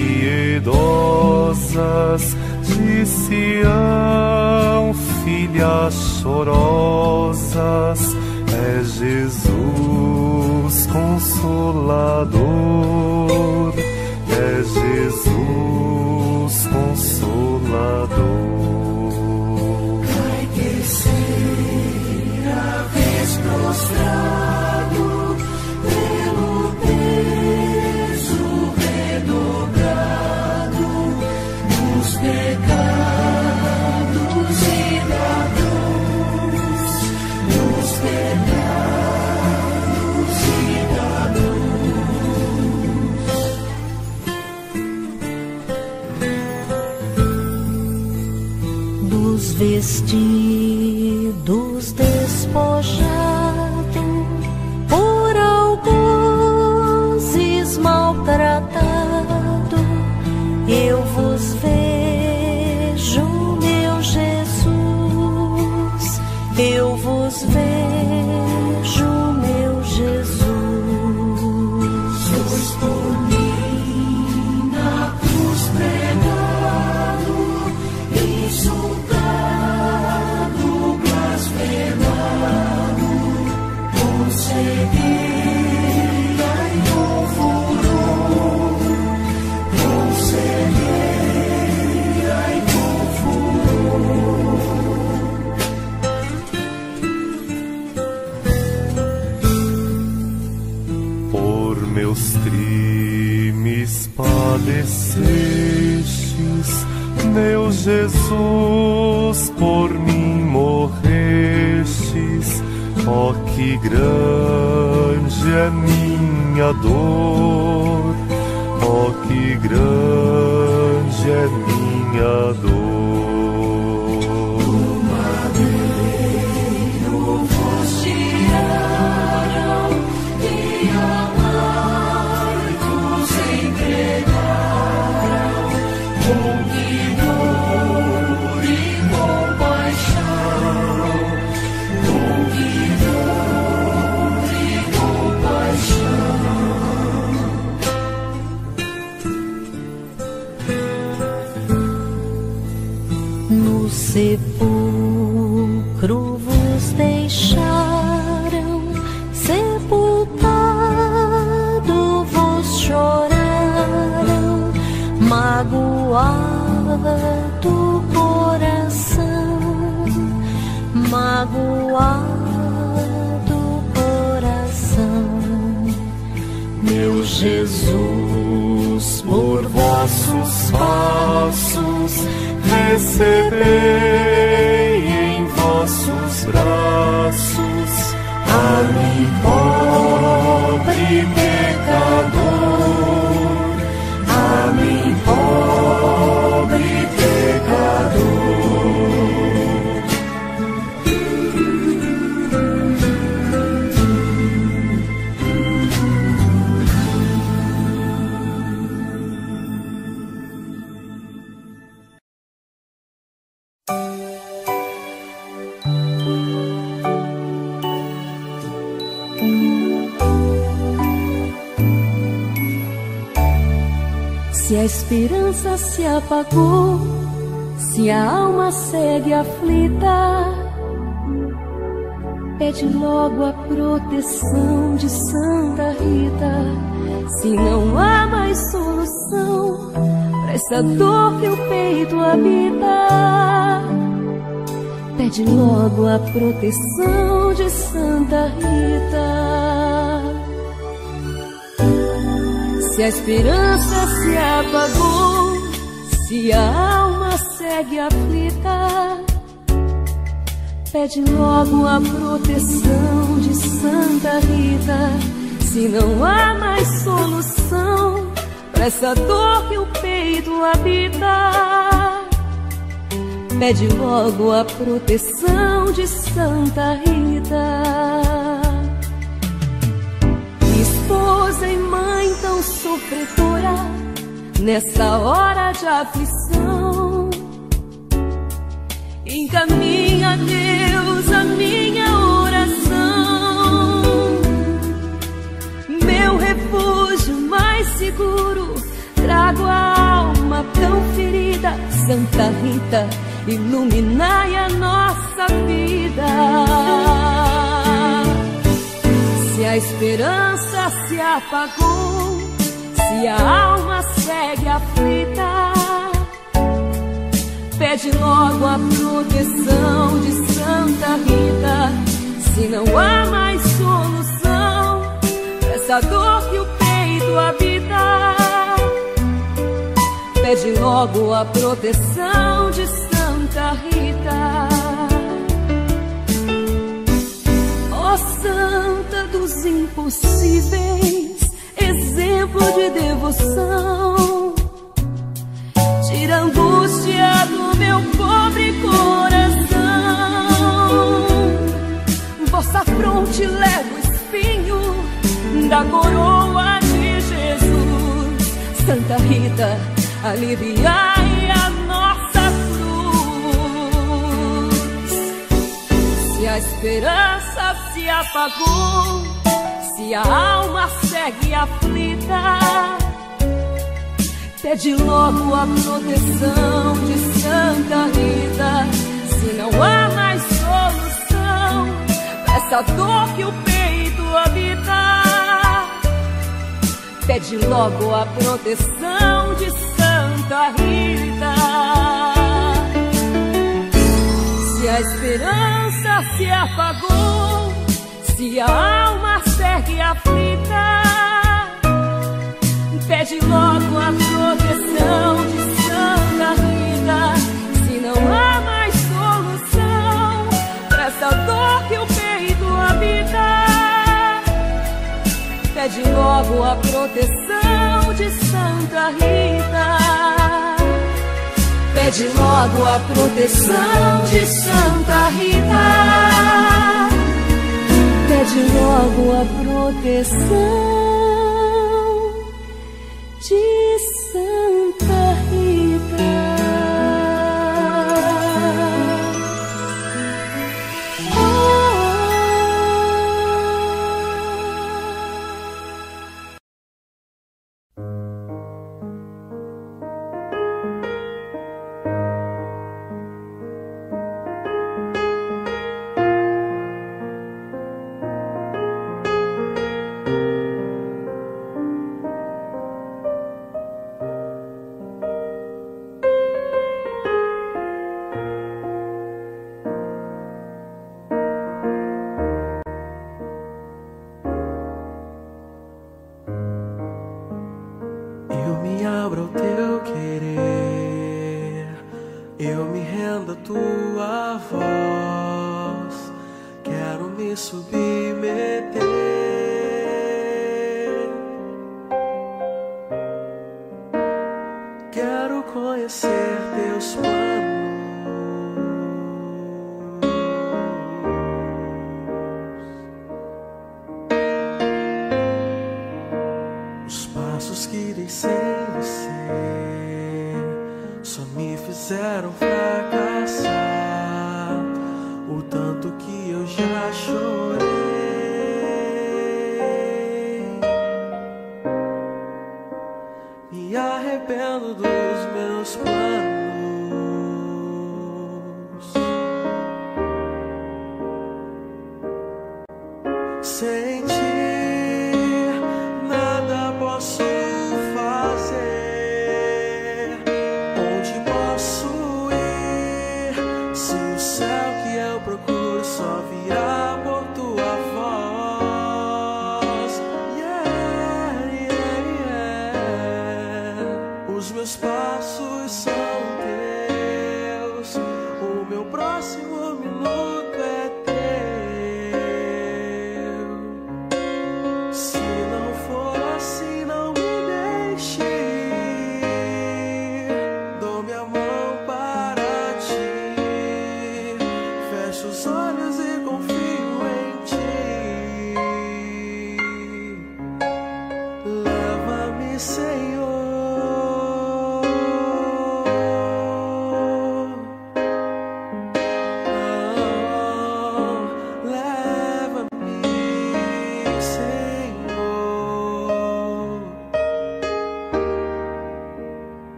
piedosas de Sião, filhas chorosas, é Jesus Consolador, é Jesus Consolador. Vai terceira vez prostrado, pelo peso redobrado, nos pecados e da cruz, nos pecados e da cruz. Dos vestidos despojado, por algozes maltratado, eu vos vejo, meu Jesus, eu vos vejo, meu Jesus. Sois por mim na cruz pregado, insultado, blasfemado, padecestes, meu Jesus, por mim morrestes. Ó, que grande é minha dor, ó, que grande é minha dor. Sepulcro vos deixaram, sepultado vos choraram, magoado coração, magoado coração. Meu Jesus, por vossos passos recebei em vossos braços a mim, pobre pecador, a mim, pobre pecador. Se a esperança se apagou, se a alma segue aflita, pede logo a proteção de Santa Rita. Se não há mais solução pra essa dor que o peito habita, pede logo a proteção de Santa Rita. Se a esperança se apagou, se a alma segue aflita, pede logo a proteção de Santa Rita. Se não há mais solução pra essa dor que o peito habita, pede logo a proteção de Santa Rita. Esposa e mãe tão sofredora, nessa hora de aflição, encaminha a Deus a minha oração. Meu refúgio mais seguro, trago a alma tão ferida. Santa Rita, iluminai a nossa vida. Se a esperança se apagou, se a alma segue aflita, pede logo a proteção de Santa Rita. Se não há mais solução pra essa dor que o peito habita, pede logo a proteção de Santa Rita. Ó Santa dos impossíveis, exemplo de devoção, tira a angústia do meu pobre coração. Vossa fronte leva o espinho da coroa de Jesus. Santa Rita, aliviai a nossa cruz. Se a esperança se apagou, se a alma segue aflita, pede logo a proteção de Santa Rita. Se não há mais solução pra essa dor que o peito habita, pede logo a proteção de Santa Rita. Se a esperança se apagou, se a alma segue aflita, pede Pede logo a proteção de Santa Rita. Se não há mais solução pra essa dor que o peito habita, pede logo a proteção de Santa Rita. Pede logo a proteção de Santa Rita. Pede logo a proteção de Santa Rita.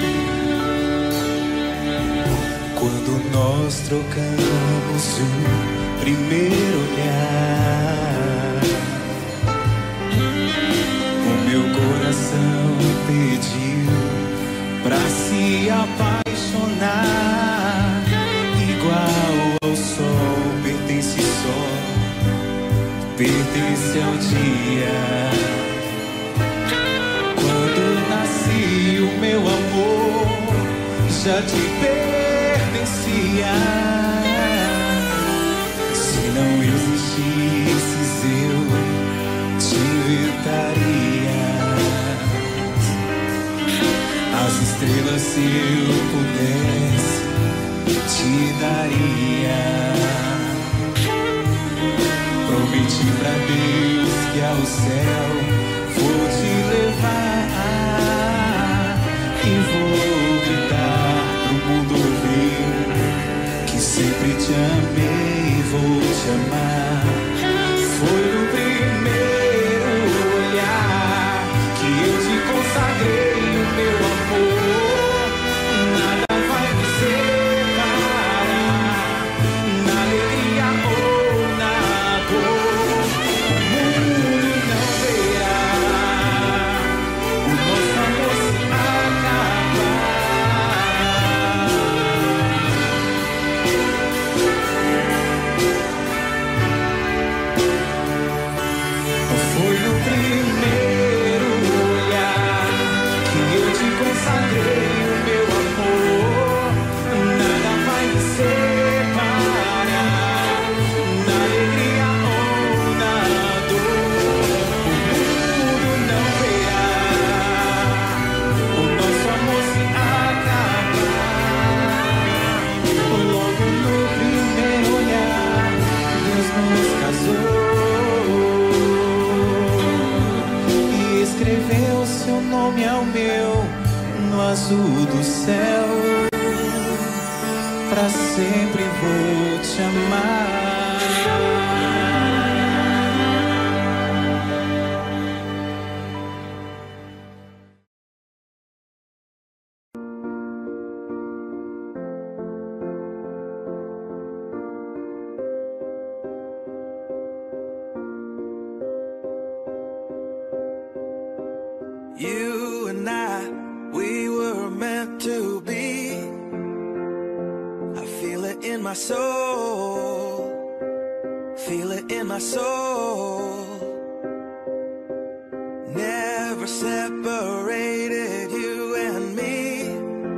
Trocamos um primeiro olhar, o meu coração pediu pra se apaixonar. Igual ao sol, pertence só, pertence ao dia. Quando nasci, o meu amor já te pertencia. Se não existisses, eu te inventaria. As estrelas, se eu pudesse, te daria. Prometi pra Deus que ao céu vou te levar e vou gritar pro mundo ouvir que sempre te amei e vou te amar. Foi no primeiro olhar que eu te consagrei o meu amor. Nada vai me separar, na alegria ou na dor. O mundo não verá o nosso amor se acabar. Foi no primeiro olhar que eu te consagrei o meu amor. Nada vai me separar, na alegria ou na dor. O mundo não verá o nosso amor se acabar. Logo no primeiro olhar, Deus nos casou e escreveu seu nome ao meu no azul do céu. Pra sempre vou te amar. You and I, we were meant to be. I feel it in my soul, feel it in my soul. Never separated, you and me.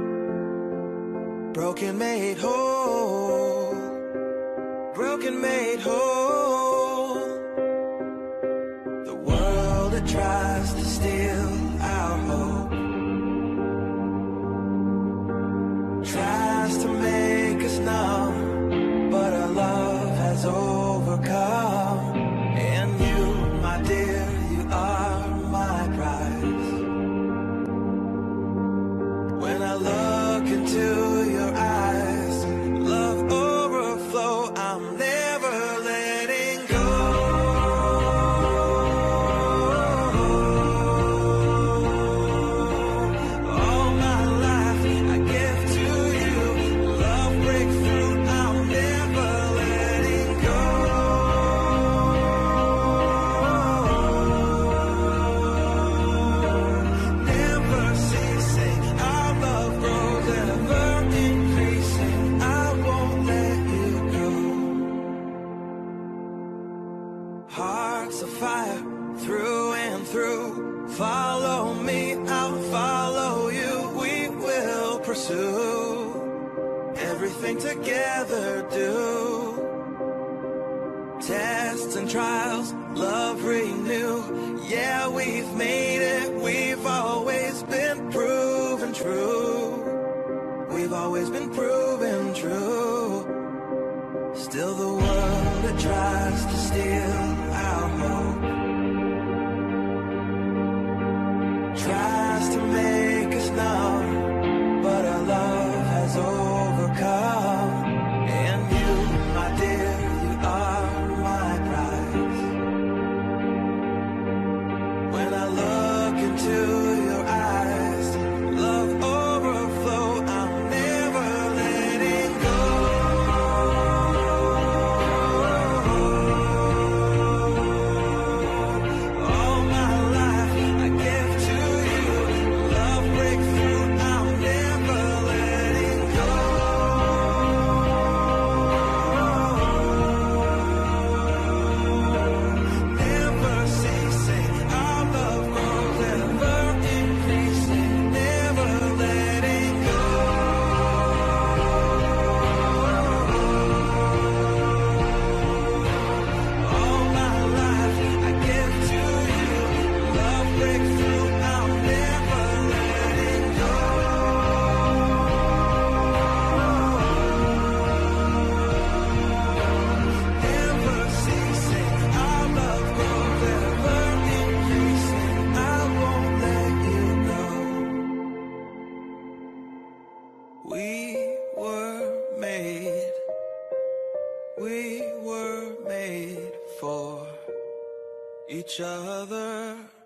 Broken made whole, broken made whole. The world that tries to steal our hope tries to make us numb, but our love has overcome. And you, my dear, you are my prize. When I look into your eyes, love overflow, I'm never letting go. All my life I give to you, love breakthrough, I'm never letting go. Never ceasing, our love grows ever increasing, I won't let you go. Hearts of fire through and through, follow me, I'll follow you, we will pursue everything together, do tests and trials, love renew. Yeah, we've made it, we've always been proven true, we've always been proven true. Still the world that tries to steal our hope tries to make us numb, but our love has overcome. And you, my dear, you are my prize. When I look into your eyes, love overflow, I'm never letting go. We were made, we were made for each other.